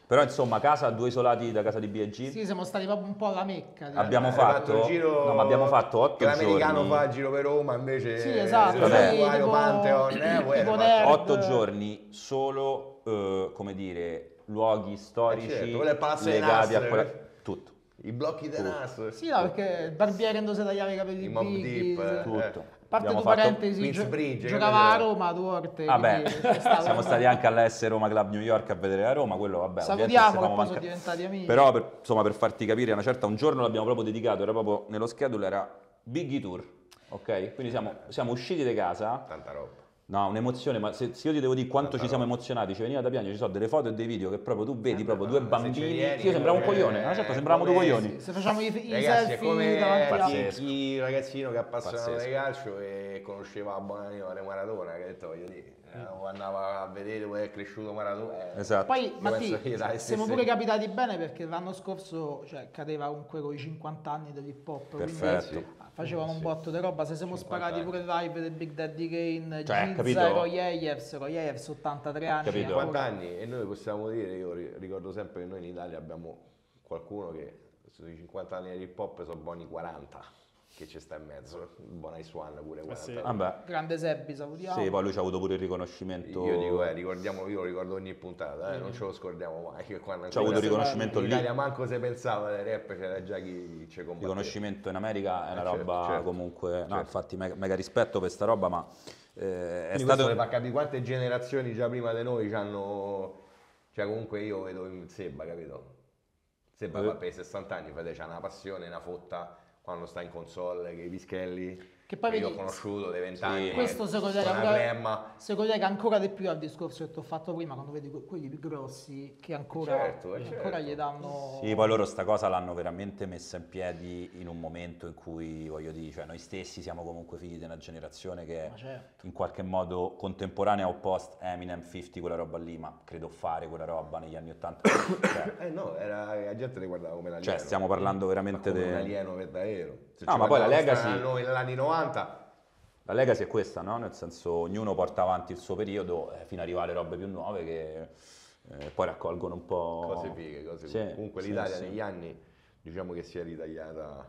Però insomma, casa, due isolati da casa di B and G. Sì, siamo stati proprio un po' alla Mecca. direi. Abbiamo Hai fatto, il giro no, ma abbiamo fatto otto che l'americano giorni. fa il giro per Roma, invece Sì, esatto, Vabbè. sì, Mario tipo- Pantheon, eh, voi tipo avete nerd. fatto- Otto giorni solo, eh, come dire, luoghi storici Eh certo, quello è il Palazzo dei legati a Nasr. quella... Tutto, i blocchi di Nas, Sì, no, perché il barbiere non si tagliava i capelli i Mob Biggies. Deep, eh. tutto. A parte Abbiamo due fatto- parentesi, Queens gio- Bridge, giocava a capito? Roma, Duarte. Vabbè, quindi c'è stato- siamo stati anche all'S Roma Club New York a vedere la Roma, quello vabbè. ovviamente Salutiamo, se che famo poi sono manca- diventati amici. Però per, insomma, per farti capire una certa, un giorno l'abbiamo proprio dedicato, era proprio nello schedule, era Biggie Tour, ok? Quindi siamo, siamo usciti di casa, tanta roba. no, un'emozione, ma se, se io ti devo dire quanto Tanta ci siamo roba. emozionati, ci veniva da piangere, ci sono delle foto e dei video che proprio tu vedi Eh, proprio ma due se bambini, ce li sì, eri, io sembravo un come- coglione, una certa sembravamo due come- coglioni. Se facciamo i, i Ragazzi, è selfie come davanti a... Pazzesco. chi ragazzino che appassionato Pazzesco. di calcio e conosceva Bonanino di Maradona, che ha detto, voglio dire, eh, andava a vedere dove è cresciuto Maradona. eh, Esatto. Poi, Io Matti, penso che dai, siamo sì, pure sì. capitati bene perché l'anno scorso cioè, cadeva comunque con i cinquanta anni dell'hip hop. quindi Perfetto. Facevano un Sì. botto di roba. Se siamo cinquanta sparati anni. pure il live del Big Daddy Kane, Cioè, G capito? zero Yeyevs, Yeyevs ottantatré anni. Capito? ancora. cinquanta anni e noi possiamo dire, io ri- ricordo sempre che noi in Italia abbiamo qualcuno che sui cinquanta anni di hip hop sono buoni quaranta, che ci sta in mezzo, il buon Ice One pure quaranta. sì. Vabbè, Grande Sebbi, salutiamo. sì, poi lui ci ha avuto pure il riconoscimento. Io dico, eh, ricordiamo, io lo ricordo ogni puntata, eh, non ce lo scordiamo mai. Che quando Ci ha avuto ancora- riconoscimento in lì. Italia manco se pensava del rap, c'era già chi ci combatteva. Riconoscimento in America è una Eh, certo, roba certo, comunque, no, certo. infatti mega, mega rispetto per sta roba, ma eh, è Quindi stato... questo le fa capire quante generazioni già prima di noi hanno, cioè comunque io vedo in Seba, capito? Seba Eh. va per i sessanta anni, frate, c'ha una passione, una fotta quando sta in console, che i Pischelli, Che poi io ho vedi, conosciuto dai Sì. vent'anni, questo si collega, una pure- clemma. si collega ancora di più al discorso che ti ho fatto prima quando vedi que- quelli più grossi che ancora, Certo, eh, che ancora certo. gli danno... Sì, poi loro sta cosa l'hanno veramente messa in piedi in un momento in cui, voglio dire, cioè noi stessi siamo comunque figli di una generazione che Ma certo. in qualche modo contemporanea o post Eminem, cinquanta, quella roba lì, ma credo fare quella roba negli anni ottanta. Cioè, Eh no, era, la gente li guardava come un alieno. cioè, stiamo parlando veramente come un di... alieno per davvero. Se No, ci ma poi la guardavamo Legacy- a noi negli anni novanta, La legacy è questa, no? Nel senso, ognuno porta avanti il suo periodo eh, fino ad arrivare alle robe più nuove che eh, poi raccolgono un po'... cose fighe, cose Sì, comunque sì, l'Italia sì. negli anni diciamo che si è ritagliata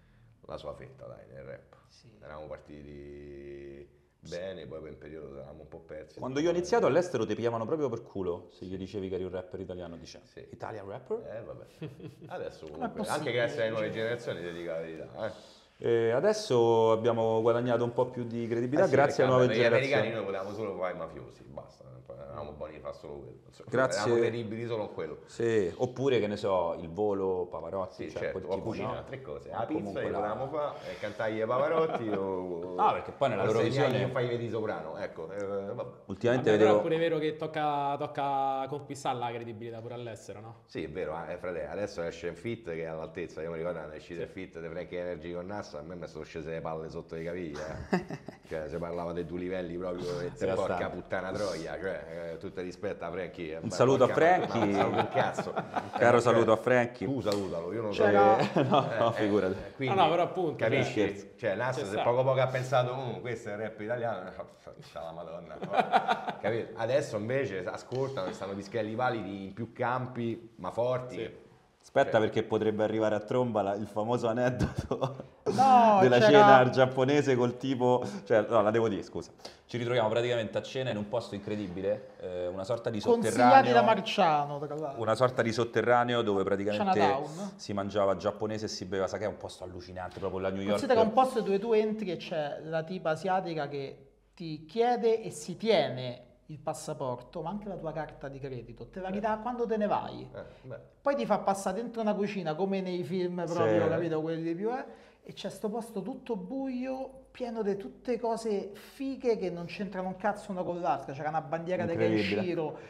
la sua fetta, dai, nel rap. Sì. Eravamo partiti bene, poi per un periodo eravamo un po' persi. Quando io ho iniziato all'estero ti pigliavano proprio per culo se gli dicevi che eri un rapper italiano, dice Sì. Italian rapper? Eh vabbè. Adesso Com'è comunque, possibile? anche grazie alle nuove generazioni, ti dico la verità, eh. E adesso abbiamo guadagnato un po' più di credibilità Eh sì, grazie alle perché nuove Gli americani generazioni. noi volevamo solo fare i mafiosi, basta, eravamo buoni di fare solo quello. Insomma, Grazie. Eravamo terribili solo in quello. Sì, oppure che ne so, il volo, Pavarotti, Sì, cioè certo, quel o tipo, cucina, no? tre cose. Ma La pizza comunque che la- potevamo fare, e cantargli Pavarotti o... No, perché poi nella o loro segnargli visione- che fai vedi soprano, ecco, eh, vabbè. Ultimamente Vabbè, però vedevo... è pure vero che tocca, tocca conquistare la credibilità pure all'estero, no? Sì, è vero, eh, frate, adesso esce in fit che è all'altezza, io mi ricordo quando è uscito il fit di Frankie Energy con Nassa, a me mi sono scese le palle sotto i capigli, eh. Cioè si parlava dei due livelli proprio, e te Era porca stanco. puttana troia, cioè, eh, tutto rispetto a Frankie. eh, Un beh, saluto a porca Frankie. ma- ma un saluto un cazzo. Caro Eh, saluto cioè, a Frankie. Tu salutalo, io non so. C'era- Eh, no, no, Eh, figurati. eh, quindi, No, no, però appunto, capisci? cioè, Cioè, Nassa ci se sta. poco poco ha pensato, "Mm, questo è il rap italiano, c'ha la madonna. no? Capito? Adesso invece ascoltano, stanno pischelli validi in più campi, ma forti. Sì. Aspetta Cioè. perché potrebbe arrivare a tromba la- il famoso aneddoto No, della c'era- cena giapponese col tipo... Cioè, no, la devo dire, scusa. Ci ritroviamo praticamente a cena in un posto incredibile, eh, una sorta di Consigliati sotterraneo... da Marciano, tra l'altro. Una sorta di sotterraneo dove praticamente Chinatown. si mangiava giapponese e si beveva sake, è un posto allucinante, proprio la New York. Considera un posto dove tu entri e c'è la tipa asiatica che ti chiede e si tiene il passaporto, ma anche la tua carta di credito, te la ridà quando te ne vai. Eh, beh. Poi ti fa passare dentro una cucina come nei film proprio, Sì. capito, quelli più eh, e c'è sto posto tutto buio, pieno di tutte cose fighe che non c'entrano un cazzo una con l'altra. C'era una bandiera di Incredibile. Kenshiro,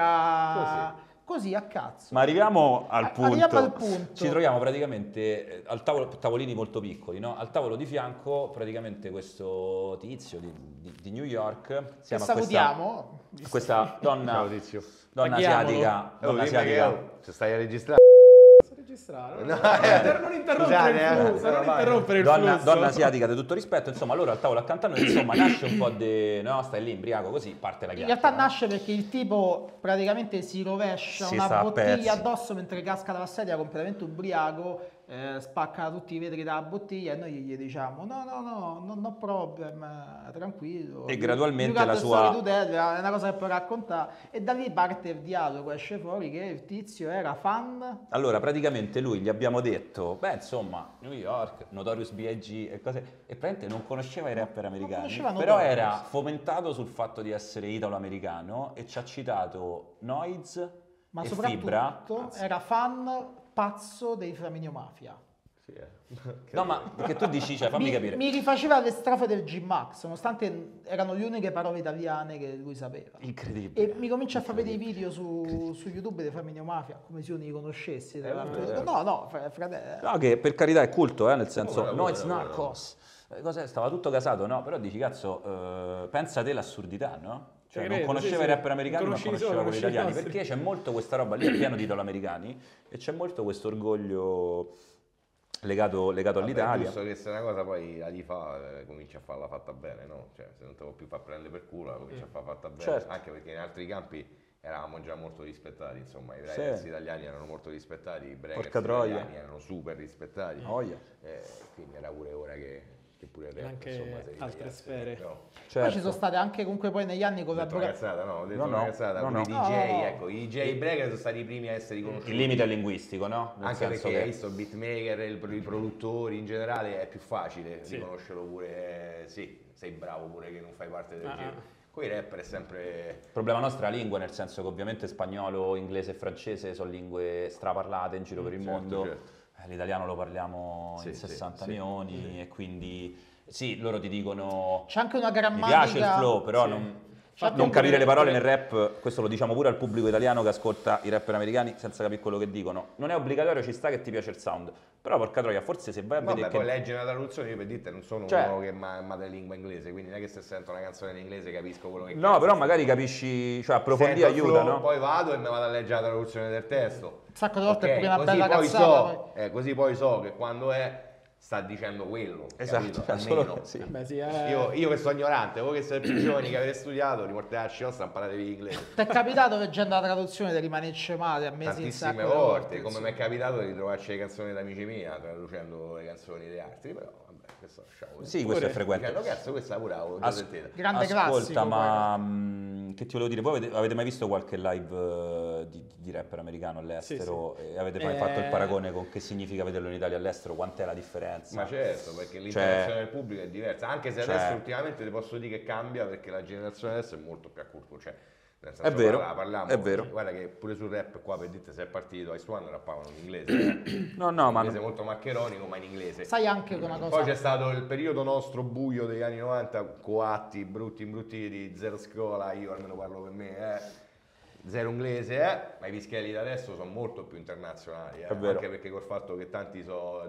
c'era così a cazzo. Ma arriviamo al A- punto. arriviamo al punto. Ci troviamo praticamente eh, al tavolo, tavolini molto piccoli, no? Al tavolo di fianco praticamente questo tizio di, di- di New York, Che insieme a questa, salutiamo. questa donna, Ciao tizio. donna Paghiamolo. asiatica, Oh, donna dimmi che asiatica. oh, se stai a registrare. registrare. No, Non, eh, inter- non interrompere scusate, il eh, flusso, no, non vai. interrompere il Donna, flusso. donna asiatica di tutto rispetto, insomma, loro al tavolo accanto a noi, insomma, nasce un po' di... no, stai lì imbriaco così, parte la In chiacchiera. realtà no? nasce perché il tipo praticamente si rovescia Si una sta a bottiglia pezzi. addosso mentre casca dalla sedia completamente ubriaco, eh, spacca tutti i vetri dalla bottiglia e noi gli diciamo no no no, no, no problem, eh, tranquillo. E You- gradualmente you got la the sua- story to tell, è una cosa che puoi raccontare e da lì parte il dialogo, esce fuori che il tizio era fan. Allora, praticamente lui gli abbiamo detto, beh, insomma, New York, Notorious B I G e cose, e praticamente non conosceva i rapper americani, conosceva però Notorious. era fomentato sul fatto di essere italo-americano e ci ha citato Noiz Ma e soprattutto Fibra. era fan pazzo dei Flaminio Mafia. Sì, eh. No, ma perché tu dici, cioè, fammi mi, capire. mi rifaceva le strofe del G-Max, nonostante erano le uniche parole italiane che lui sapeva. Incredibile. E mi comincia a fare dei video su, su YouTube dei Flaminio Mafia, come se io non li conoscessi. Tra l'altro. vero. No, no, fra- fratello. No, che per carità è culto, eh, nel senso, Come, no, come, it's come, narcos. Eh, cos'è? Stava tutto casato, no? Però dici, cazzo, eh, pensa te l'assurdità, no? Cioè, Te non credo, conosceva sì, i sì. rapper americani, ma Conosci conosceva solo, quelli conosci i italiani, nostri. perché c'è molto questa roba lì, è pieno di italo-americani, e c'è molto questo orgoglio legato, legato Vabbè, all'Italia. giusto che se una cosa poi la di fa, eh, comincia a farla fatta bene, no? Cioè, se non te vuoi più far prendere per culo, la comincia a farla fatta bene. Certo. Anche perché in altri campi eravamo già molto rispettati, insomma, i Sì. ragazzi italiani erano molto rispettati, i breakers Porca troia. italiani erano super rispettati. Voglia. Eh, quindi era pure ora che, che pure il rap, Anche insomma, si altre ritagliasse. sfere. No. Certo. Poi ci sono state anche comunque poi negli anni Ho detto una collaborazioni. cazzata, no, ho detto No, una no, cazzata, no, pure no. i D J, No, no, no. ecco, i D J breaker sono stati i primi a essere riconosciuti. Il limite è linguistico, no? Nel Anche senso perché che- hai visto il beatmaker, il- i produttori in generale è più facile Sì. riconoscerlo pure, eh, sì, sei bravo pure che non fai parte del Ah, genere. ah. Con i rapper è sempre... Il problema nostro è la lingua, nel senso che ovviamente spagnolo, inglese e francese sono lingue straparlate in giro per il Certo, mondo. certo. Eh, L'italiano lo parliamo Sì, in sì, sessanta sì. milioni e quindi sì, loro ti dicono C'è anche una mi grammatica. piace il flow, però Sì. non, Infatti non pure- capire le parole pure- nel rap, questo lo diciamo pure al pubblico italiano che ascolta i rapper americani senza capire quello che dicono. Non è obbligatorio, ci sta che ti piace il sound, però porca troia, forse se vai a Vabbè, vedere poi che... leggi una traduzione, io per dirti non sono Cioè- uno che ma- è madrelingua inglese, quindi non è che se sento una canzone in inglese capisco quello che No, cazzo però sta- magari capisci, cioè approfondi Sento il aiuta, flow, no? Poi vado e mi vado a leggere la traduzione del testo. Un sacco di volte è Ok, pure una così bella poi cazzata. so, poi. eh, così poi so che quando è sta dicendo quello, Esatto, capito? cioè, solo- Almeno. sì. Beh, sì, eh. Io, io che sono ignorante, voi che siete più giovani che avete studiato, rimortacci nostra, imparatevi inglese. Ti è capitato leggendo la traduzione di rimanerci male a mesi un sacco Tantissime di volte, come mi insomma. è capitato di trovarci le canzoni di amici mia, traducendo le canzoni di altri, però vabbè, questo lasciamo. Sì, questo è Pure- frequente. Dicendo, cazzo, questa pure l'avevo già As- sentita. Grande Ascolta, classico, ma mh, che ti volevo dire? Voi avete, avete mai visto qualche live eh, di, di rapper americano all'estero? E avete mai Eh, fatto il paragone con che significa vederlo in Italia e all'estero? Quant'è la differenza? Ma certo, perché Cioè- l'interazione del pubblico è diversa, anche se cioè- adesso ultimamente ti posso dire che cambia perché la generazione adesso è molto più a curto, cioè nel senso, È vero, parla- parliamo- è vero. Guarda che pure sul rap qua per dirti se è partito Ice One rappavano in inglese, eh. No, no, in ma inglese molto maccheronico ma in inglese. Sai anche che una cosa. Poi c'è stato il periodo nostro buio degli anni novanta, coatti, brutti imbruttiti, zero scuola, io almeno parlo per me, eh. Zero inglese, eh. Ma i pischelli da adesso sono molto più internazionali, eh. È vero. Anche perché col fatto che tanti sono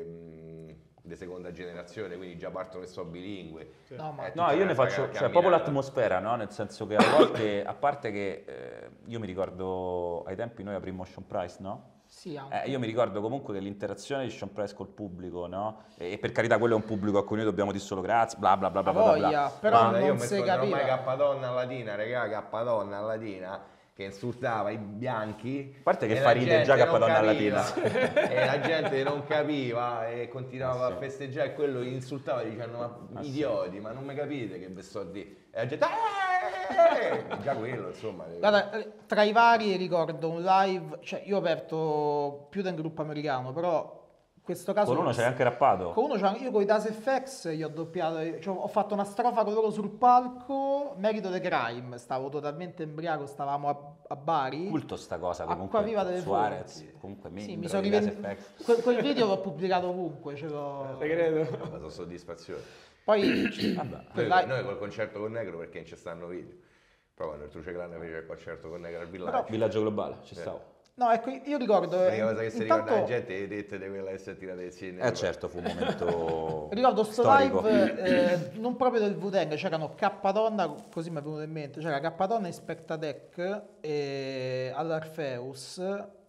di seconda generazione, quindi già partono che sono bilingue. No, ma Eh, No, tutta io ne un'altra faccio, ca- cioè proprio camminata. l'atmosfera, no? Nel senso che a volte, a parte che eh, io mi ricordo ai tempi noi aprimmo Sean Price, no? Sì, anche. Eh, io mi ricordo comunque che l'interazione di Sean Price col pubblico, no? E, e per carità quello è un pubblico a cui noi dobbiamo dire solo grazie, bla bla bla bla A bla, bla, bla. voglia, però Guarda, io non mi si scordo ormai capiva. Cappadonna latina, regà, Cappadonna latina che insultava i bianchi. A parte che e fa la ride gente già non Cappadonna capiva, latina. e la gente non capiva e continuava Ah, sì. a festeggiare e quello gli insultava dicendo ma Ah, sì. idioti, ma non mi capite che vi sto di e la gente "Eh!" già quello insomma. Guarda, eh, tra i vari ricordo un live, cioè io ho aperto più del gruppo americano, però in questo caso Con uno c'hai anche rappato. con uno c'ha- io con i Das F X gli ho doppiato, cioè, ho fatto una strofa con loro sul palco, merito de crime, stavo totalmente embriaco, stavamo a, a Bari. Culto sta cosa Acqua comunque. viva delle Suarez, fonti. comunque Sì, membro mi sono di Gas riven- F X. quel, quel video l'ho pubblicato ovunque, ce l'ho. Te credo. Ma sono soddisfazione. Poi Vabbè. quel Noi, live- noi col concerto con Negro perché non ci stanno video. Però quando il Truce Clan fece il concerto con Negro al villaggio. Villaggio globale, ci Eh. stavo. no, ecco, io ricordo L'unica cosa che si intanto- ricorda la gente è le dette di quella che si è tirata insieme. Eh certo, fu un momento Ricordo sto storico. live eh, non proprio del Wu-Tang, c'erano Cappadonna, così mi è venuto in mente, c'era Cappadonna in Spectatec e all'Arpheus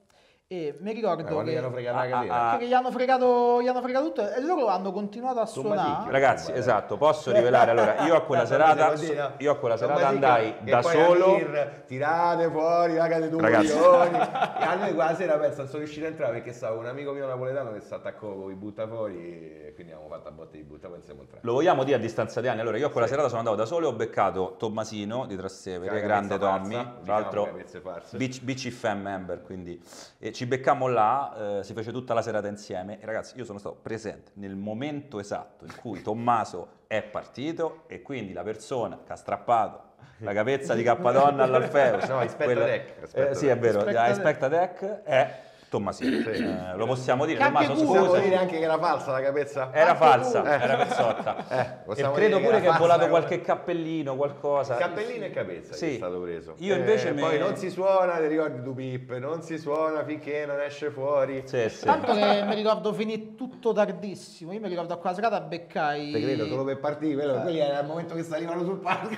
E mi Eh, ricordo quando gli che, hanno fregato la Ah, catena. ah, che gli hanno fregato, gli hanno fregato tutto e loro hanno continuato a Tommasicchio. suonare. Ragazzi, Vabbè. esatto, posso rivelare, allora, io a quella serata, io a quella serata andai da solo, tirate fuori, ragazzi, tu Ragazzi. coglioni. E a noi quella sera penso non sono riuscito a entrare perché stavo con un amico mio napoletano che si attaccò con i buttafuori e quindi abbiamo fatto a botte di buttafuori e siamo entrati. lo vogliamo dire a distanza di anni, allora io a quella serata sono andato da solo e ho beccato Tommasino di Trastevere, Che grande capezza Tommy, farsa, tra l'altro diciamo capezze farse. B C Fan member, quindi e ci beccammo là, eh, si fece tutta la serata insieme e ragazzi io sono stato presente nel momento esatto in cui Tommaso è partito e quindi la persona che ha strappato la capezza di Cappadonna all'Alfeus, No, Aspetta quella- Deck, eh, Aspetta sì è Deck. vero, Aspetta Aspetta Deck è Tommasino, Eh, lo possiamo dire, Che anche Tommaso tu- Possiamo scusa. dire anche che era falsa la capezza? Era Anche falsa, tu. era pezzotta. Eh, e possiamo credo dire pure che che era è volato falsa, qualche cappellino, qualcosa. Cappellino e capezza Sì. che è stato preso. Io invece Eh, me- Poi non si suona, ti ricordi tu Pip, non si suona finché non esce fuori. Sì, sì. Tanto che mi ricordo finì tutto tardissimo. Io mi ricordo a quella serata beccai. Te credo, solo per partire, quello, quelli era il momento che salivano sul palco.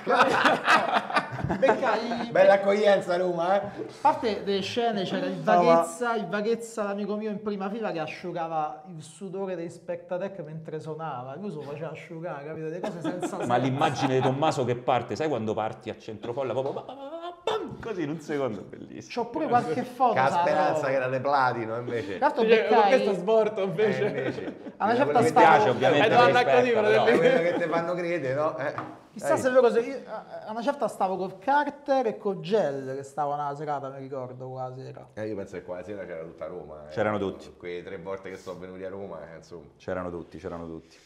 beccai. Bella accoglienza a Roma, eh? A parte delle scene c'era il Vaghezza, il Vaghezza, l'amico mio in prima fila che asciugava il sudore dei Spectatec mentre suonava. Lui se lo faceva asciugare, capito? Delle cose senza Ma senso. l'immagine di Tommaso che parte, sai quando parti a centrofolla, proprio bam, bam, bam, così in un secondo, è bellissimo. C'ho pure qualche foto. Che la sa, speranza no. che era di platino, invece. Tra l'altro Cioè, con beccai. questo sborto invece. Eh, invece. A una Era certa quello che Mi piace stavo- ovviamente, Eh, donna rispetta, così, però. fratello. È quello che ti fanno credere, no? Eh. Chissà Eh. se è vero se io, a una certa stavo col Carter e col Gel che stavano alla serata, mi ricordo quella sera. Eh, io penso che qua la sera c'era tutta Roma. eh. C'erano tutti. Quelle tre volte che sono venuti a Roma, eh, insomma. C'erano tutti, c'erano tutti.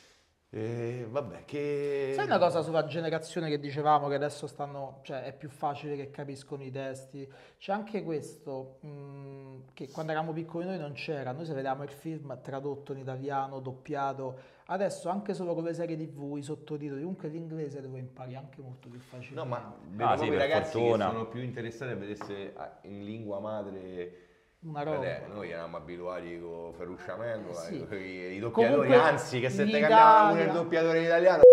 E vabbè, che... Sai una cosa sulla generazione che dicevamo che adesso stanno, cioè è più facile che capiscono i testi? C'è anche questo mh, che quando eravamo piccoli noi non c'era, noi se vedevamo il film tradotto in italiano, doppiato, adesso anche solo con le serie tv, i sottotitoli, comunque l'inglese lo impari anche molto più facilmente. No, ma vedo Ah, sì, proprio i per ragazzi fortuna. che sono più interessati a vedersi in lingua madre. Una roba. Eh, noi eravamo abituati con Ferruccio Amendola, Eh, sì. i, i doppiatori, Comunque, anzi che se in te cambiavano pure il Italia- doppiatore in italiano.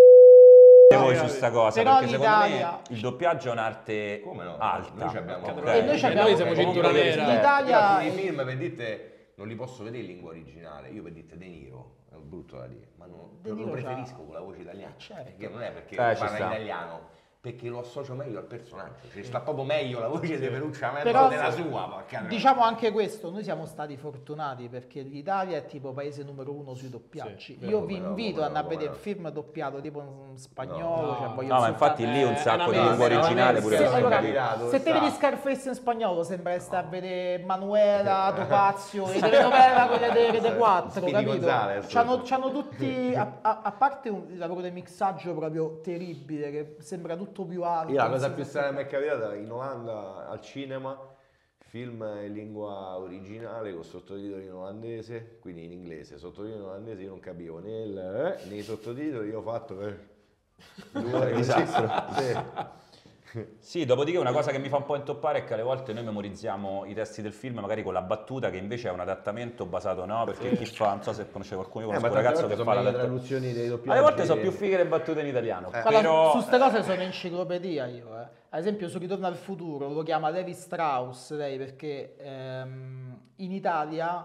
E voi su sta cosa, Però perché secondo l'Italia- me il doppiaggio è un'arte Come no? alta. Noi ci abbiamo ok? E noi ci E abbiamo- noi siamo cintura Comunque, nera. rispetto. L'Italia- Io alcuni film per dite non li posso vedere in lingua originale, io per dite De Niro, è brutto da dire, ma non, De lo Niro preferisco c'ha- con la voce italiana, certo. perché non è perché Eh, ci parla in sta. italiano, perché lo associo meglio al personaggio, ci sta proprio meglio la voce di Ferruccio Amendola Però della sua, porca diciamo anche questo, noi siamo stati fortunati perché l'Italia è tipo paese numero uno sui doppiaggi. Sì, Io come vi no, invito come ad andare no, a vedere come il film doppiato tipo in spagnolo. No. Cioè voglio No, ma infatti insultare- lì un Eh, sacco è di una lingua merda, originale è pure Sì, la Sì, allora, capitato, se te sta. vedi Scarface in spagnolo sembra che stai a vedere Manuela, Topazio e telenovela quelle delle Rete quattro, Speedy capito? Gonzales. C'hanno, c'hanno tutti, a, a- a parte un il lavoro di mixaggio proprio terribile, che sembra tutto più alto. Io la non cosa si più sa- strana che mi è capitata in Olanda al cinema, film in lingua originale con sottotitoli in olandese, quindi in inglese, sottotitoli in olandese io non capivo né il, eh, nei sottotitoli, io ho fatto eh, due ore così. Sì. Sì, dopodiché una cosa che mi fa un po' intoppare è che alle volte noi memorizziamo i testi del film magari con la battuta che invece è un adattamento basato, no? Perché chi fa, non so se conosce qualcuno, io Eh, conosco ma un tante ragazzo volte che sono fa la meglio le adattazione. traduzioni dei doppiaggi. Alle volte sono più fighe le battute in italiano, Guarda, però... su queste cose sono enciclopedia io, eh. Ad esempio su Ritorno al futuro lo chiama Levi Strauss, lei, perché ehm, in Italia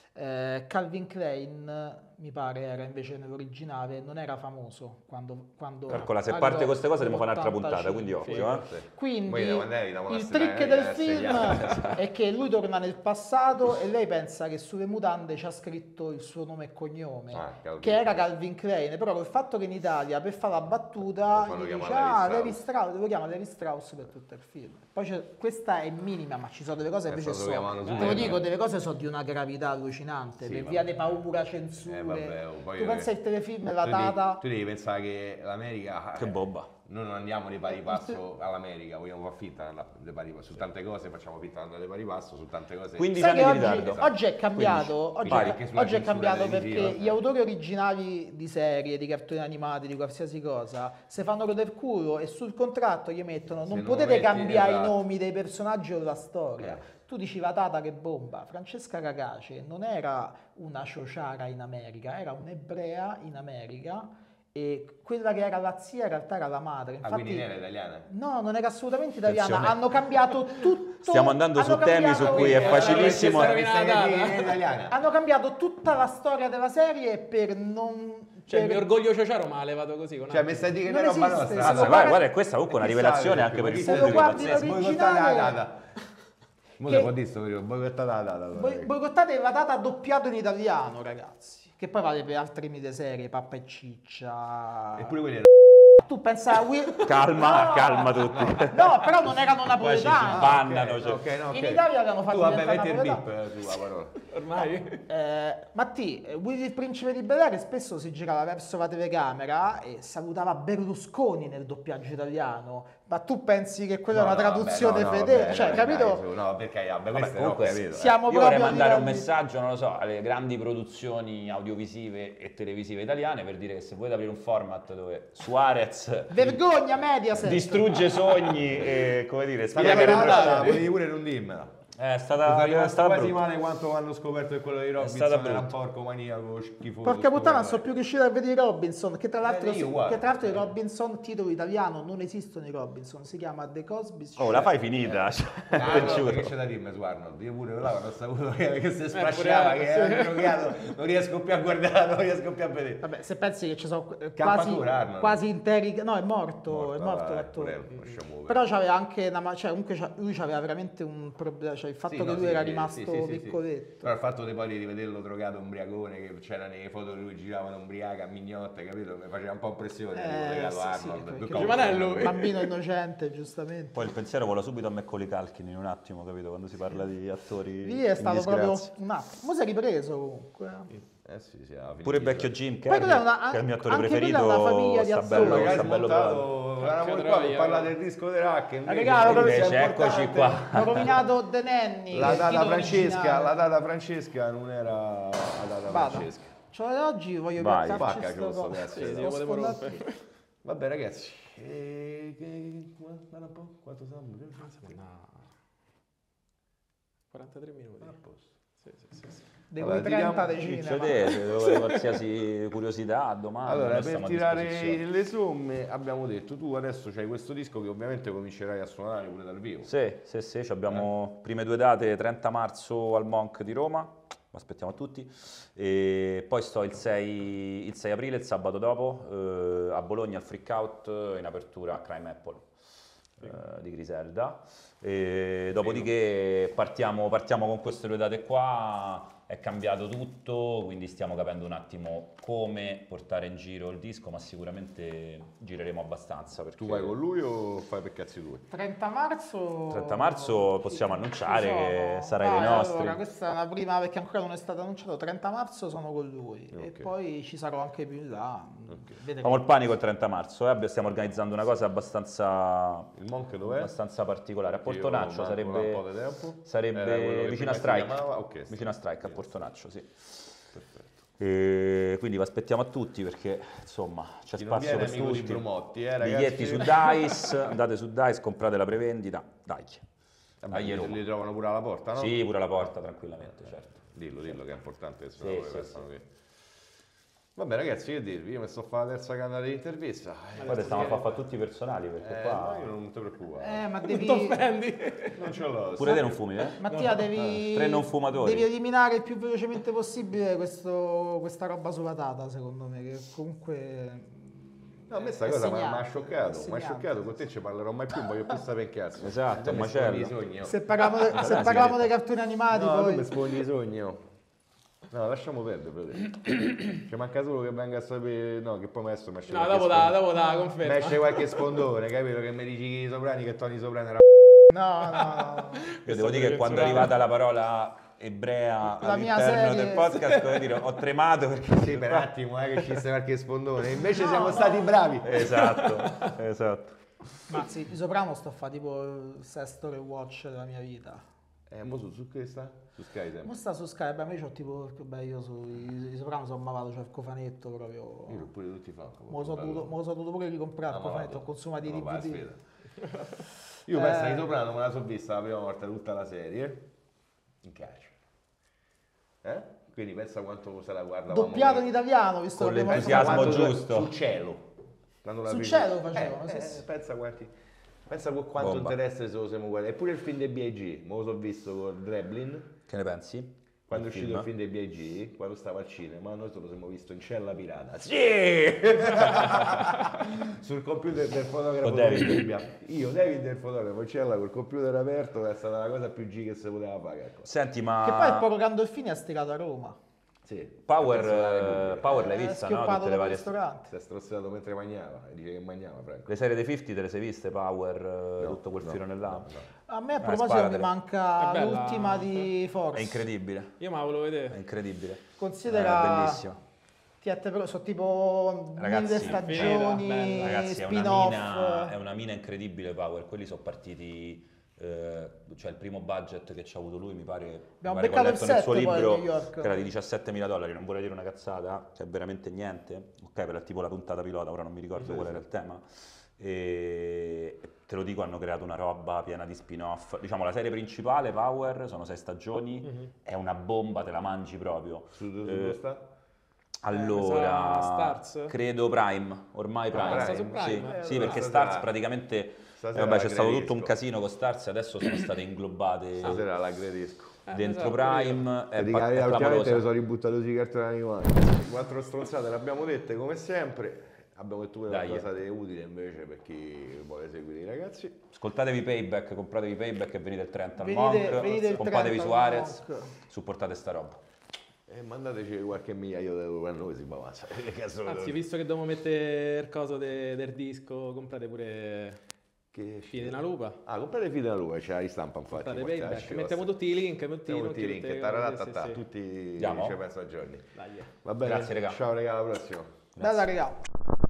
eh, Calvin Klein, mi pare era invece nell'originale, non era famoso quando... quando Calcola, se arrivò parte con queste cose dobbiamo fare un'altra puntata, ottantacinque. quindi occhio, eh. Quindi Poi da quando eri, da una il settimana, trick da del una film settimana. è che lui torna nel passato e lei pensa che sulle mutande c'ha scritto il suo nome e cognome, Ah, Calvin che era Klein. Calvin Klein, però col fatto che in Italia per fare la battuta Lo fanno gli dice chiamare ah Levi Levi Strauss, lo chiama Levi Strauss per tutto il film. Poi c'è, questa è minima, ma ci sono delle cose Eh, invece sto so, chiamando te subito. lo dico, delle cose so di una gravità allucinante, Sì, per vabbè. via di paura, censure. Eh, vabbè, oh, poi tu io- pensi al telefilm La Tu devi- Tata? Tu devi pensare che l'America... Che bobba. Noi non andiamo di pari passo all'America, vogliamo far finta di andare di pari passo. Su tante cose facciamo finta di andare di pari passo, su tante cose... quindici Sai che anni di oggi, ritardo. oggi è cambiato, quindici. oggi, Pari, è, che sulla oggi è censura cambiato televisiva, perché eh. gli autori originali di serie, di cartoni animati, di qualsiasi cosa, se fanno del culo e sul contratto gli mettono Se non non potete lo metti, cambiare i esatto. nomi dei personaggi o la storia. Eh. Tu dici la Tata che bomba, Francesca Cacace non era una ciociara in America, era un'ebrea in America e quella che era la zia in realtà era la madre. Ah, Infatti, quindi non era italiana? no, non era assolutamente italiana. Attenzione. Hanno cambiato tutto. Stiamo andando hanno su temi cambiato- su cui è Eh, facilissimo. perché Mi stai per dire che è italiana? Hanno cambiato tutta la storia della serie per non. Cioè, il per- mio orgoglio ciociaro mi ha levato così. Con Cioè, mi stai a dire che Non non è roba esiste, nostra? se lo Guarda, guarda- guarda, questa comunque è una rivelazione anche per il Se lo pubblico guardi pazzesco. l'originale- Boicottata la data. Mo Che- si può dire sto periodo, boicottata la data. Boi- Boicottate la data doppiato in italiano, ragazzi. Che poi vale per altre mite serie, Pappa e Ciccia. E pure quelli Tu pensa a Will... Calma, No! calma tutti. No, però non erano Poi ci napoletani. bannano. Ok, cioè. ok, no, ok. In Italia avevano fatto Tu vabbè, diventare metti il napoletani. bip eh, sulla parola. Ormai. Eh, Matti, eh, Willy il principe di Bel-Air spesso si girava verso la telecamera e salutava Berlusconi nel doppiaggio italiano. Ma tu pensi che quella è una No, no, traduzione vabbè, no, fedele? vabbè, cioè, dai, capito? dai, su, no, perché vabbè, Vabbè, questo comunque, no, capito. siamo Io vorrei proprio a mandare un livelli- messaggio, non lo so, alle grandi produzioni audiovisive e televisive italiane per dire che se volete aprire un format dove Suarez Vergogna Mediaset! distrugge sogni e, come dire, Stavi spiega che raccontata, potevi pure non dirmela. è Mi stata, fa è rimasto stata quasi brutta. male quando hanno scoperto che quello di stata Robinson era un brutta. porco maniaco schifoso. Porca puttana, non scoperto. sono più riuscito a vedere Robinson, che tra l'altro, Eh, io uguale. che tra l'altro i Robinson, titolo italiano, non esistono i Robinson, si chiama The Cosby Show. Oh, la fai finita, cioè, Ah, te no, giuro. che c'è da dirmi su Arnold? Io pure là non saputo che, che si pure sfasciava, io, che sì. era drogato, non riesco più a guardare, non riesco più a vedere. Vabbè, se pensi che ci sono eh, quasi, Campatura, Arnold. quasi interi... No, è morto, è morto vabbè, l'attore. pure, lasciamo pure. Però c'aveva anche una... ma- cioè comunque c'ha- lui c'aveva veramente un problema, cioè il fatto Sì, che no, lui sì, era sì, rimasto sì, sì, sì, sì. piccoletto. Però il fatto di poi di vederlo drogato ubriacone, che c'erano le foto di lui giravano ubriaca, mignotte, capito? Mi faceva un po' impressione, Eh, tipo, legato sì, a sì, Arnold. perché- Due Dice, cose. ma non è lui. Bambino innocente, giustamente. Poi il pensiero vola subito a Macaulay Culkin in un attimo, capito? Quando si parla di attori Lì è in stato disgrazia. proprio un attimo. Mo si è ripreso comunque. Eh sì, sì, alla fine Pure il sì, vecchio Jim Poi Carrey, quella è una- che è il mio attore anche preferito, quella è una famiglia di sta attori. bello, Magari sta bello bravo. smontato, eravamo Porca qua per troia. parlare del disco di Rack. Ma regà, lo Invece eccoci qua. Ho rovinato The Nanny. La che è il data titolo Francesca, originale. la data Francesca non era la data Vada. Francesca. Cioè, oggi voglio Vai. piaccarci Spacca, sto che lo so, coso. grazie. Sì, Sì, ho sì, sfondato- potevo Vabbè ragazzi, eh, che, guarda un po', quanto siamo? No. quarantatré minuti. A posto. Sì, sì, sì, sì. Dei Vabbè, quei trenta tiriamo- di Inizio cinema. te, se dovete qualsiasi curiosità, domanda, Allora, noi per stiamo a tirare disposizione. le somme abbiamo detto, tu adesso c'hai questo disco che ovviamente comincerai a suonare pure dal vivo. Sì, sì, sì, ci abbiamo prime due date, trenta marzo al Monk di Roma, aspettiamo a tutti, e poi sto il sei, il sei aprile, il sabato dopo, eh, a Bologna al Freak Out in apertura a Crime Apple eh, di Griselda. E dopodiché partiamo, partiamo con queste due date qua, è cambiato tutto, quindi stiamo capendo un attimo come portare in giro il disco, ma sicuramente gireremo abbastanza. Perché Tu vai con lui o fai per cazzi tuoi? trenta marzo trenta marzo possiamo annunciare ci sono. che sarai Dai, dei nostri. Allora, questa è una prima perché ancora non è stato annunciato. trenta marzo sono con lui e Ok. poi ci sarò anche più in là. Vedremo. Facciamo il panico il trenta marzo, eh? stiamo organizzando una cosa abbastanza, Il Monk dov'è? abbastanza particolare. A Io Portonaccio manco da un po' sarebbe, di tempo. Era quello sarebbe che vicino prima a si Strike. chiamava? Ok, Vicino a Strike, a Portonaccio, sì. Perfetto. E quindi vi aspettiamo a tutti perché insomma c'è Chi non spazio viene per amico di tutti. Brumotti, eh, ragazzi? Biglietti su Dice, andate su Dice, comprate la prevendita, dai. Vabbè, Dai, li, Roma. li trovano pure alla porta, no? Sì, pure alla porta tranquillamente, certo. Dillo, dillo che è importante che Sì, sono sì, restano qui. Vabbè ragazzi, che dirvi, io mi sto a fare la terza canna di intervista. Poi te stiamo a fare tutti personali perché Eh, qua... no, io non ti preoccupare. Eh, ma Non devi... ti offendi. Non ce l'ho. Pure te non fumi, eh? Mattia, devi, Tre non fumatori. devi eliminare il più velocemente possibile questo- questa roba sulatata, secondo me, che comunque... No, a me sta è cosa mi ha segnante, scioccato, è mi ha segnante. scioccato, con te ci parlerò mai più, non voglio più sapere in cazzo. Esatto, Eh, un mi spogni i macello. sogni, oh. Se parliamo, se parliamo dei cartoni animati, No, tu poi... mi spogni i sogni, oh. No, lasciamo perdere, frate. Ci manca solo che venga a sapere, no, che poi mi esce, mi esce No, qualche dopo da, spondone. dopo da Mi conferma. esce qualche spondone, capito? Che mi dici che i soprani, che Tony Soprano era No, no, no. Io devo dire che quando è arrivata la parola ebrea La mia all'interno serie- del podcast, come dire, ho tremato perché... Sì, per un attimo, eh, che ci sta qualche spondone. Invece No, siamo no. stati bravi. Esatto, esatto. Ma sì, di Soprano sto a fare tipo il sesto rewatch della mia vita. Eh, mo su, su che sta? Su Sky sempre. Mo sta su Sky, beh, io ho tipo, beh, io su i, i Soprano sono malato, cioè il cofanetto proprio... Io l'ho pure tutti i fan. Me lo so dovuto, me lo so dovuto pure ricomprare il Ah, ma cofanetto, ho vado. consumato i No, vai, D V D. aspetta. Io Eh. penso che Soprano me la sono vista la prima volta tutta la serie in carcere. Eh? Quindi pensa quanto se la guardavamo. Doppiato in noi. italiano, visto Con che abbiamo Pensa l'entusiasmo fatto- quanto giusto. Sul cielo. Quando la Sul presi- cielo lo facevano, Eh, sì, eh, sì. Pensa quanti... Pensa con quanto Bomba. interesse se lo siamo guardati. Eppure il film dei B I G, me lo so visto con Dreblin. Che ne pensi? Quando è Il uscito film? il film dei B I G, quando stava al cinema, noi ce lo siamo visto in cella pirata. Sì! Sul computer del fotografo. Con David. che abbiamo. Io, David del fotografo, in cella col computer aperto, è stata la cosa più G che si poteva fare. Ecco. Senti, ma Che poi il poco Gandolfini ha stirato a Roma. Sì. Power, Penso alla eh, Repubblica. Power l'hai È vista, no? schioppato Tutte le dal varie... ristorante. Si è strozzato mentre mangiava, e dice che mangiava, Franco. Le serie dei cinquanta te le sei viste, Power, eh, No, tutto quel no, filone là? no, no. A me a Eh, proposito mi sparatele. manca È bella. l'ultima di Force. È incredibile, Io me la volevo è vedere. incredibile. Considera... È bellissimo. Tiette però sono tipo Ragazzi, mille stagioni, bella, Ragazzi, è una, spin-off. mina, è una mina incredibile Power, quelli sono partiti, eh, cioè il primo budget che ci ha avuto lui mi pare, mi Abbiamo pare che ho beccato il letto nel suo set poi a libro New York. che era di diciassettemila dollari, non vorrei dire una cazzata, che è veramente niente, ok, per tipo la puntata pilota, ora non mi ricordo Sì, qual sì. era il tema, e te lo dico, hanno creato una roba piena di spin-off, diciamo la serie principale Power, sono sei stagioni, Mhm. è una bomba, te la mangi proprio. Su su- Eh, dove sta? Allora, mi sa Stars? credo Prime, ormai Ah, Prime. sta su Prime? Sì, Eh, sì, allora perché stasera- Stars praticamente, eh, stasera vabbè, c'è la stato tutto un aggredisco. casino con Stars e adesso sono state inglobate Stasera l'aggredisco. Eh, dentro esatto, Prime, è, Ti pa- dico, è ultimamente clamorosa. mi sono ributtato sui cartoni animati. Quattro stronzate le abbiamo dette come sempre. Abbiamo detto pure Dai. qualcosa di utile invece per chi vuole seguire i ragazzi. Ascoltatevi Payback, compratevi Payback e venite il trenta al Venite- Monk, venite il compatevi trenta al Suarez, Monk. supportate sta roba. E mandateci qualche migliaio di euro a noi, si va avanza. Che cazzo Anzi, vuoi? visto che dobbiamo mettere il coso de- del disco, comprate pure Che Fide una lupa. Ah, comprate Fide una lupa, c'è la ristampa infatti. Comprate mortacci, Payback. vostri. Mettiamo tutti i link, tutti, Mettiamo tutti i link, tutte- taratata, sì, sì. tutti Andiamo? ci penso a giorni. Dai. Va bene, Grazie, raga. ciao raga, alla prossima. Bella raga.